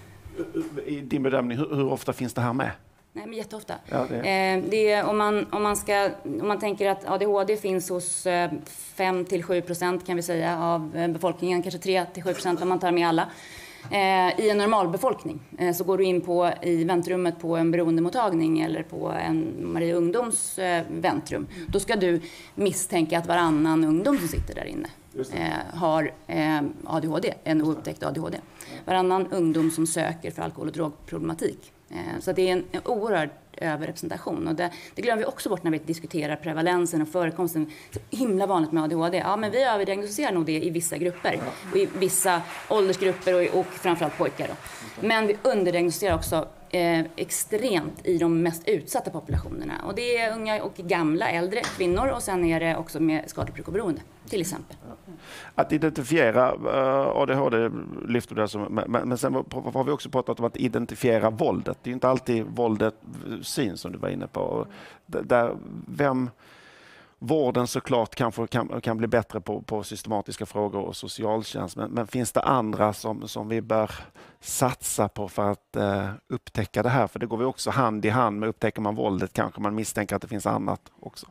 I din bedömning, hur, hur ofta finns det här med? Nej, men jätteofta. Ja, det. Eh, det är, om, man, om, man ska, om man tänker att A D H D finns hos eh, fem till sju procent kan vi säga av befolkningen, kanske tre till sju procent om man tar med alla. Eh, I en normalbefolkning eh, så går du in på, i väntrummet på en beroendemottagning eller på en Marie Ungdoms eh, väntrum. Mm. Då ska du misstänka att varannan ungdom som sitter där inne eh, har eh, A D H D, en oupptäckt A D H D. Varannan ungdom som söker för alkohol- och drogproblematik. Eh, så det är en, en oerhörd överrepresentation. Och det, det glömmer vi också bort när vi diskuterar prevalensen och förekomsten. Så himla vanligt med A D H D. Ja, men vi överdiagnostiserar nog det i vissa grupper. Och i vissa åldersgrupper och, och framförallt pojkar. Då. Men vi underdiagnostiserar också eh, extremt i de mest utsatta populationerna. Och det är unga och gamla, äldre kvinnor. Och sen är det också med skadligt bruk och beroende, till exempel. Att identifiera uh, A D H D lyfter det som, men, men sen har vi också pratat om att identifiera våldet. Det är inte alltid våldet syns som du var inne på. Där, vem vården såklart kanske kan, kan bli bättre på, på systematiska frågor och socialtjänst. Men, men finns det andra som, som vi bör satsa på för att uh, upptäcka det här? För det går vi också hand i hand med upptäcker man våldet kanske man misstänker att det finns annat också.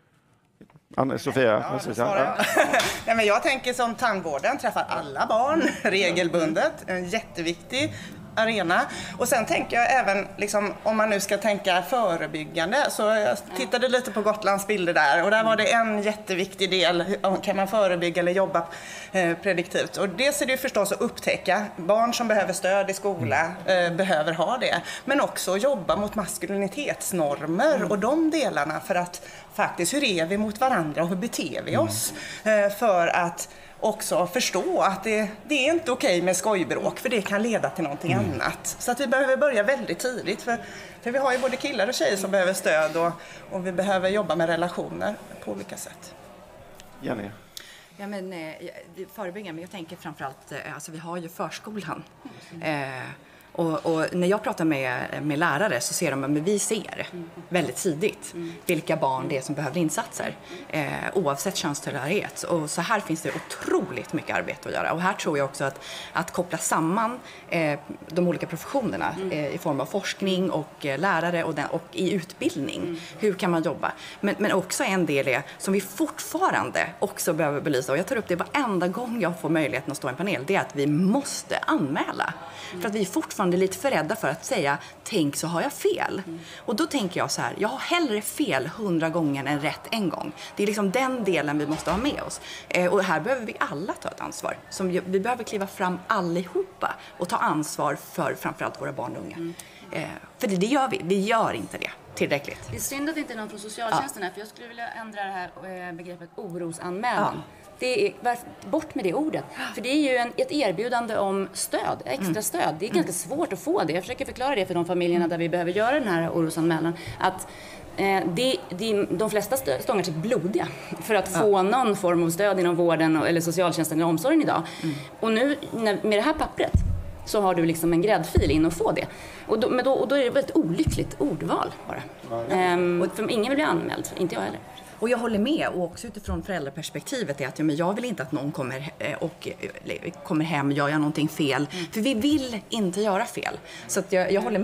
Anna-Sofia, ja, ja. Nej, men jag tänker som tandvården träffar alla barn regelbundet, en jätteviktig arena. Och sen tänker jag även, liksom, om man nu ska tänka förebyggande, så jag tittade lite på Gotlands bilder där och där var det en jätteviktig del, kan man förebygga eller jobba eh, prediktivt. Och det är det förstås att upptäcka, barn som behöver stöd i skola eh, behöver ha det, men också jobba mot maskulinitetsnormer och de delarna för att faktiskt, hur är vi mot varandra och hur beter vi oss eh, för att också förstå att det, det är inte okej med skojbråk, för det kan leda till någonting mm. annat. Så att vi behöver börja väldigt tidigt, för, för vi har ju både killar och tjejer som behöver stöd och, och vi behöver jobba med relationer på olika sätt. Jenny? Ja, men eh, förebygga, men jag tänker framförallt, eh, alltså vi har ju förskolan. Eh, Och, och när jag pratar med, med lärare så ser de att vi ser väldigt tidigt vilka barn det är som behöver insatser. Eh, oavsett könstillhörighet. Och så här finns det otroligt mycket arbete att göra. Och här tror jag också att, att koppla samman eh, de olika professionerna eh, i form av forskning och eh, lärare och, den, och i utbildning. Mm. Hur kan man jobba? Men, men också en del är som vi fortfarande också behöver belysa. Och jag tar upp det varenda gång jag får möjligheten att stå i en panel. Det är att vi måste anmäla. Mm. För att vi är fortfarande lite för rädda för att säga, tänk så har jag fel. Mm. Och då tänker jag så här, jag har hellre fel hundra gånger än rätt en gång. Det är liksom den delen vi måste ha med oss. Eh, och här behöver vi alla ta ett ansvar. Som vi behöver kliva fram allihopa och ta ansvar för framförallt våra barn och unga. Mm. Eh, för det, det gör vi, vi gör inte det tillräckligt. Det är synd att det inte är någon från socialtjänsten här, för jag skulle vilja ändra det här begreppet orosanmälan. Ja. Det är, bort med det ordet. För det är ju en, ett erbjudande om stöd, extra stöd. Det är ganska svårt att få det. Jag försöker förklara det för de familjerna där vi behöver göra den här orosanmälan. Att eh, det, det, de flesta stångar sig blodiga för att få någon form av stöd inom vården eller socialtjänsten eller omsorgen idag. Mm. Och nu när, med det här pappret så har du liksom en gräddfil in och få det. Och då, men då, och då är det ett olyckligt ordval bara. Ehm, och för ingen vill bli anmäld, inte jag heller. Och jag håller med, och också utifrån föräldraperspektivet är att ja, men jag vill inte att någon kommer, och, kommer hem och gör jag någonting fel. Mm. För vi vill inte göra fel. Så att jag, jag håller med.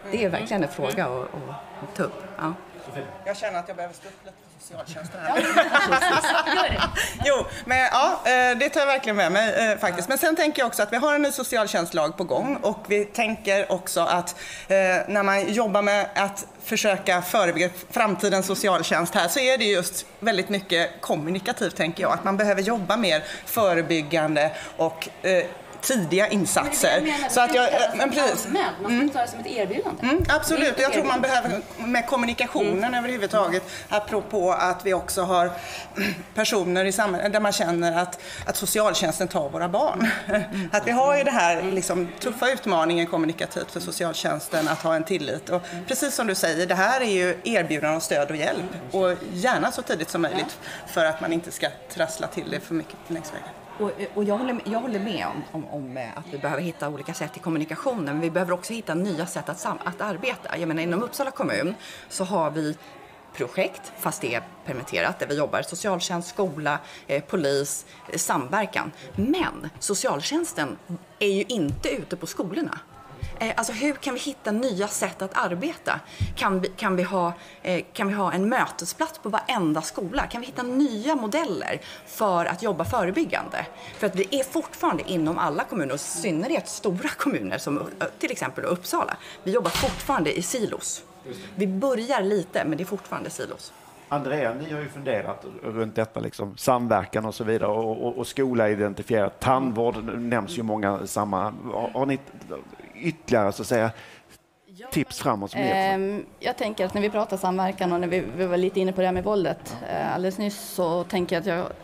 Det är verkligen en fråga att, att ta upp. Ja. Jag känner att jag behöver stå upp lite för socialtjänsten här. Jo, men ja, det tar jag verkligen med mig faktiskt. Men sen tänker jag också att vi har en ny socialtjänstlag på gång och vi tänker också att när man jobbar med att försöka förebygga framtidens socialtjänst här så är det just väldigt mycket kommunikativt, tänker jag. Att man behöver jobba mer förebyggande och eh, tidiga insatser. Men det menar, så att jag, men precis. Man ska mm. ta det som ett erbjudande. Mm, absolut, jag tror man behöver med kommunikationen mm. överhuvudtaget, apropå att vi också har personer i samhället där man känner att, att socialtjänsten tar våra barn. Mm. Att vi har ju det här liksom, tuffa utmaningen kommunikativt för socialtjänsten att ha en tillit. Och precis som du säger, det här är ju erbjudande av stöd och hjälp. Och gärna så tidigt som möjligt för att man inte ska trassla till det för mycket på längst vägen. Och, och jag, håller, jag håller med om, om, om att vi behöver hitta olika sätt i kommunikationen, men vi behöver också hitta nya sätt att, sam, att arbeta. Jag menar, inom Uppsala kommun så har vi projekt, fast det är permitterat, där vi jobbar socialtjänst, skola, eh, polis, eh, samverkan. Men socialtjänsten är ju inte ute på skolorna. Alltså hur kan vi hitta nya sätt att arbeta? Kan vi, kan vi, ha, eh, kan vi ha en mötesplats på varenda skola? Kan vi hitta nya modeller för att jobba förebyggande? För att vi är fortfarande inom alla kommuner, och i synnerhet stora kommuner som till exempel Uppsala. Vi jobbar fortfarande i silos. Vi börjar lite, men det är fortfarande silos. Andrea, ni har ju funderat runt detta, liksom, samverkan och så vidare, och, och, och skola identifierat. Tandvård nämns ju många samma. Har, har ni ytterligare så att säga tips framåt? Som um, jag tänker att när vi pratar samverkan och när vi, vi var lite inne på det här med våldet uh, alldeles nyss, så tänker jag att jag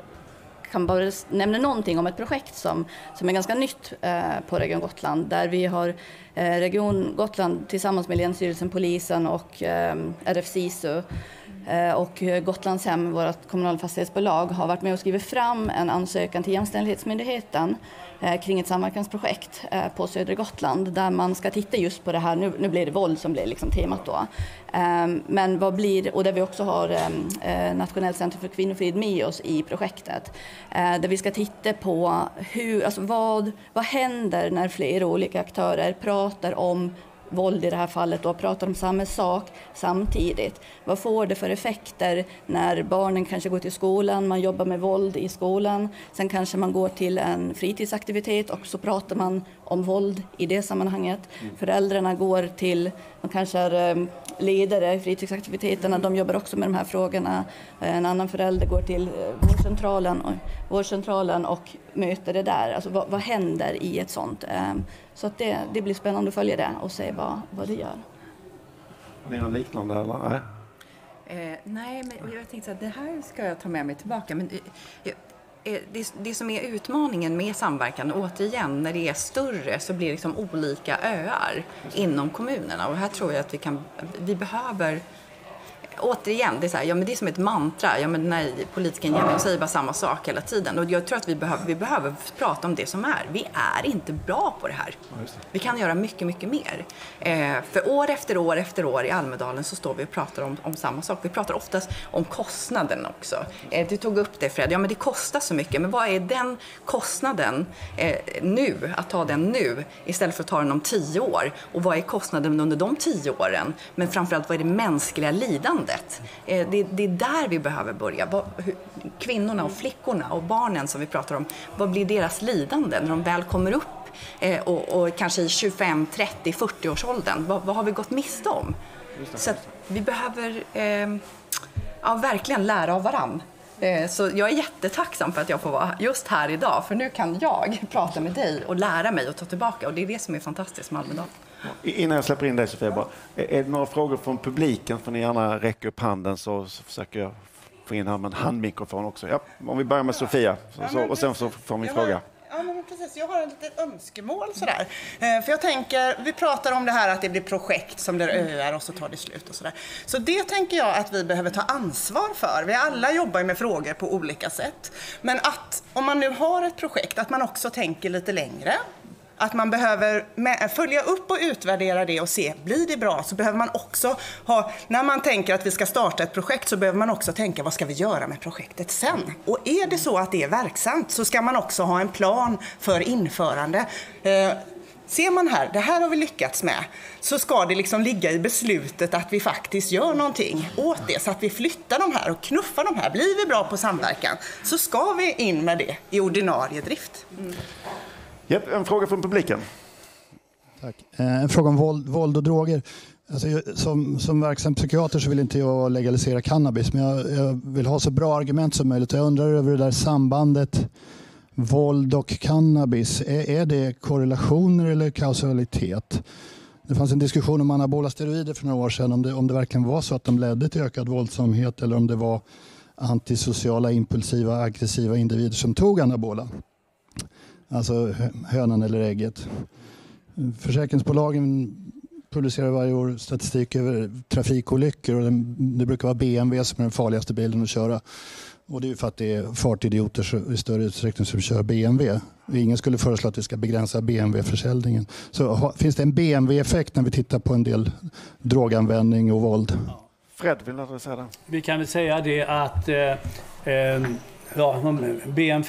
kan bara nämna någonting om ett projekt som, som är ganska nytt uh, på Region Gotland, där vi har uh, Region Gotland tillsammans med Länsstyrelsen, polisen och uh, R F SISU och Gotlandshem, vårt kommunala fastighetsbolag, har varit med och skrivit fram en ansökan till Jämställdhetsmyndigheten eh, kring ett samverkansprojekt eh, på södra Gotland, där man ska titta just på det här. Nu, nu blir det våld som blir liksom temat då. Eh, men vad blir, och där vi också har eh, Nationellt centrum för kvinnofrid med oss i projektet, eh, där vi ska titta på hur, alltså vad, vad händer när flera olika aktörer pratar om våld i det här fallet och pratar om samma sak samtidigt. Vad får det för effekter när barnen kanske går till skolan, man jobbar med våld i skolan, sen kanske man går till en fritidsaktivitet och så pratar man om våld i det sammanhanget. Mm. Föräldrarna går till, man kanske är ledare i fritidsaktiviteterna, de jobbar också med de här frågorna. En annan förälder går till vårdcentralen och, vårdcentralen och möter det där. Alltså vad, vad händer i ett sånt? Så att det, det blir spännande att följa det och se vad, vad det gör. Är det något liknande eller? Nej, eh, nej men jag tänkte att det här ska jag ta med mig tillbaka. Men, eh, Det, det som är utmaningen med samverkan, återigen, när det är större så blir det liksom olika öar inom kommunerna. Och här tror jag att vi kan, vi behöver, återigen, det är, så här, ja, men det är som ett mantra. Ja, men nej, politiken jämt säger bara samma sak hela tiden. Och jag tror att vi behöver, vi behöver prata om det som är. Vi är inte bra på det här. Vi kan göra mycket, mycket mer. Eh, för år efter år efter år i Almedalen så står vi och pratar om, om samma sak. Vi pratar oftast om kostnaden också. Eh, du tog upp det, Fred. Ja, men det kostar så mycket. Men vad är den kostnaden eh, nu? Att ta den nu istället för att ta den om tio år. Och vad är kostnaden under de tio åren? Men framförallt, vad är det mänskliga lidandet? Eh, det, det är där vi behöver börja. Vad, hur, kvinnorna och flickorna och barnen som vi pratar om, vad blir deras lidande när de väl kommer upp eh, och, och kanske i tjugofem, trettio, fyrtio års åldern? Vad, vad har vi gått miste om? Så att vi behöver eh, ja, verkligen lära av varann. Eh, så jag är jättetacksam för att jag får vara just här idag, för nu kan jag prata med dig och lära mig och ta tillbaka, och det är det som är fantastiskt med Almedalen. Innan jag släpper in dig, Sofia, bara, är det några frågor från publiken får ni gärna räcka upp handen, så, så försöker jag få in här med en handmikrofon också. Ja, om vi börjar med Sofia så, så, och sen så får vi fråga. Ja, men precis. Jag har ett litet önskemål sådär. Eh, för jag tänker, vi pratar om det här att det blir projekt som blir öar och så tar det slut och sådär. Så det tänker jag att vi behöver ta ansvar för. Vi alla jobbar med frågor på olika sätt. Men att om man nu har ett projekt, att man också tänker lite längre. Att man behöver följa upp och utvärdera det och se, blir det bra, så behöver man också ha, när man tänker att vi ska starta ett projekt, så behöver man också tänka, vad ska vi göra med projektet sen? Och är det så att det är verksamt, så ska man också ha en plan för införande. Ser man här, det här har vi lyckats med, så ska det liksom ligga i beslutet att vi faktiskt gör någonting åt det, så att vi flyttar de här och knuffar de här. Blir vi bra på samverkan så ska vi in med det i ordinarie drift. Mm. Ja, en fråga från publiken. Tack. En fråga om våld, våld och droger. Alltså, som, som verksam psykiater så vill inte jag legalisera cannabis, men jag, jag vill ha så bra argument som möjligt. Jag undrar över det där sambandet våld och cannabis. Är, är det korrelationer eller kausalitet? Det fanns en diskussion om anabola steroider för några år sedan, om det, om det verkligen var så att de ledde till ökad våldsamhet eller om det var antisociala, impulsiva, aggressiva individer som tog anabola. Alltså hönan eller ägget. Försäkringsbolagen publicerar varje år statistik över trafikolyckor och det brukar vara B M W som är den farligaste bilen att köra. Och det är ju för att det är fartidioter i större utsträckning som kör B M W. Ingen skulle föreslå att vi ska begränsa B M W-försäljningen. Så ha, finns det en B M W-effekt när vi tittar på en del droganvändning och våld? Fred, vill du säga det? Vi kan väl säga det att eh, eh, ja, B M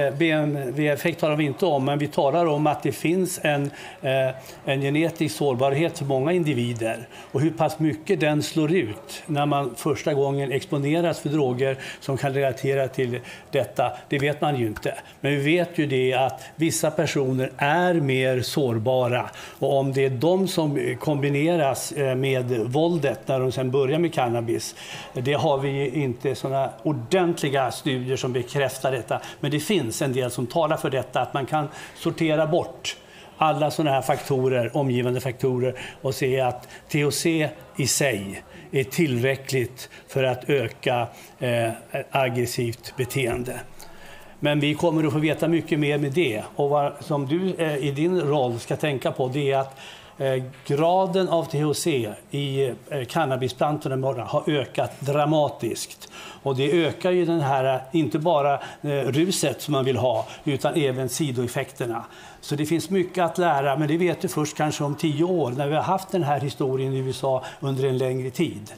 W-effekt talar vi inte om, men vi talar om att det finns en, eh, en genetisk sårbarhet för många individer. Och hur pass mycket den slår ut när man första gången exponeras för droger som kan relatera till detta, det vet man ju inte. Men vi vet ju det att vissa personer är mer sårbara. Och om det är de som kombineras med våldet när de sedan börjar med cannabis, det har vi inte sådana ordentliga studier som bekräftar detta, men det finns en del som talar för detta, att man kan sortera bort alla sådana här faktorer, omgivande faktorer, och se att T H C i sig är tillräckligt för att öka eh, aggressivt beteende. Men vi kommer att få veta mycket mer med det, och vad som du eh, i din roll ska tänka på, det är att Eh, graden av T H C i eh, cannabisplantorna har ökat dramatiskt. Och det ökar ju den här, inte bara eh, ruset som man vill ha, utan även sidoeffekterna. Så det finns mycket att lära, men det vet du först kanske om tio år, när vi har haft den här historien i U S A under en längre tid.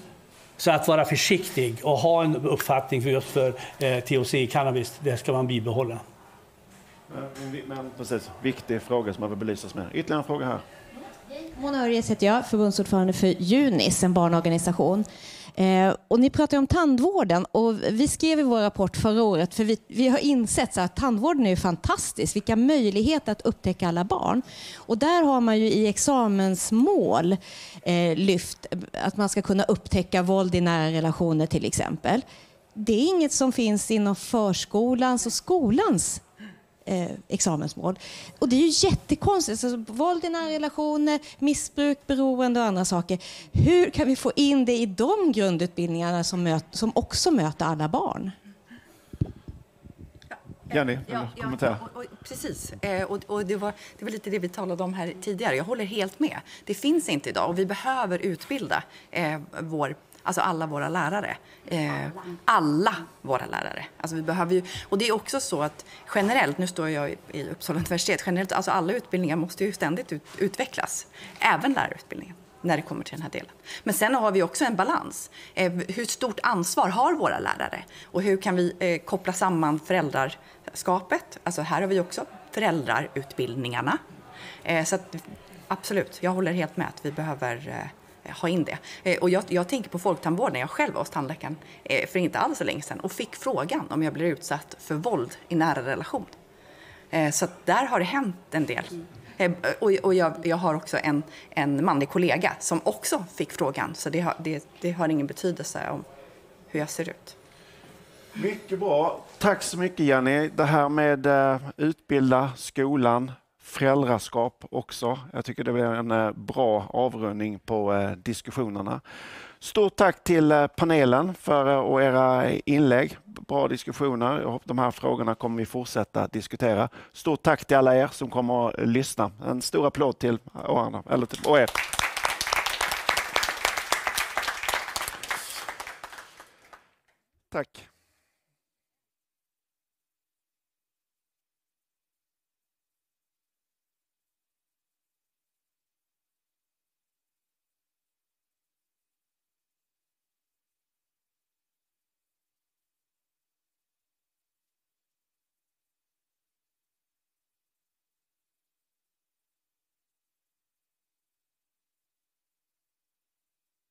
Så att vara försiktig och ha en uppfattning för just för eh, T H C i cannabis, det ska man bibehålla. Men, men precis, viktig fråga som jag vill belysas med. Ytterligare en fråga här. Mona Örjes heter jag, förbundsordförande för Junis, en barnorganisation. Eh, och ni pratar om tandvården, och vi skrev i vår rapport förra året, för vi, vi har insett så att tandvården är fantastisk, vilka möjligheter att upptäcka alla barn. Och där har man ju i examensmål eh, lyft att man ska kunna upptäcka våld i nära relationer till exempel. Det är inget som finns inom förskolans och skolans Eh, examensmål. Och det är ju jättekonstigt. Alltså, våld i nära relationer, missbruk, beroende och andra saker. Hur kan vi få in det i de grundutbildningarna som, möt, som också möter alla barn? Jenny, ja, kommentera. Ja, och, och, precis. Eh, och, och det, var, det var lite det vi talade om här tidigare. Jag håller helt med. Det finns inte idag, och vi behöver utbilda eh, vår Alltså alla våra lärare. Eh, alla våra lärare. Alltså vi behöver ju, och det är också så att generellt, nu står jag i Uppsala universitet, generellt, alltså alla utbildningar måste ju ständigt ut, utvecklas. Även lärarutbildningen, när det kommer till den här delen. Men sen har vi också en balans. Eh, hur stort ansvar har våra lärare? Och hur kan vi eh, koppla samman föräldraskapet? Alltså här har vi också föräldrarutbildningarna. Eh, så att, absolut, jag håller helt med att vi behöver eh, ha in det. Eh, och jag, jag tänker på folktandvården. Jag själv var hos tandläkaren eh, för inte alls så länge sedan och fick frågan om jag blir utsatt för våld i nära relation. Eh, så att där har det hänt en del. Eh, och och jag, jag har också en, en manlig kollega som också fick frågan. Så det har, det, det har ingen betydelse om hur jag ser ut. Mycket bra. Tack så mycket, Jenny. Det här med uh, utbilda, skolan, föräldraskap också. Jag tycker det blir en uh, bra avrundning på uh, diskussionerna. Stort tack till uh, panelen för uh, och era inlägg. Bra diskussioner. Jag hoppas de här frågorna kommer vi fortsätta diskutera. Stort tack till alla er som kommer att lyssna. En stor applåd till uh, eller till, och er. Tack.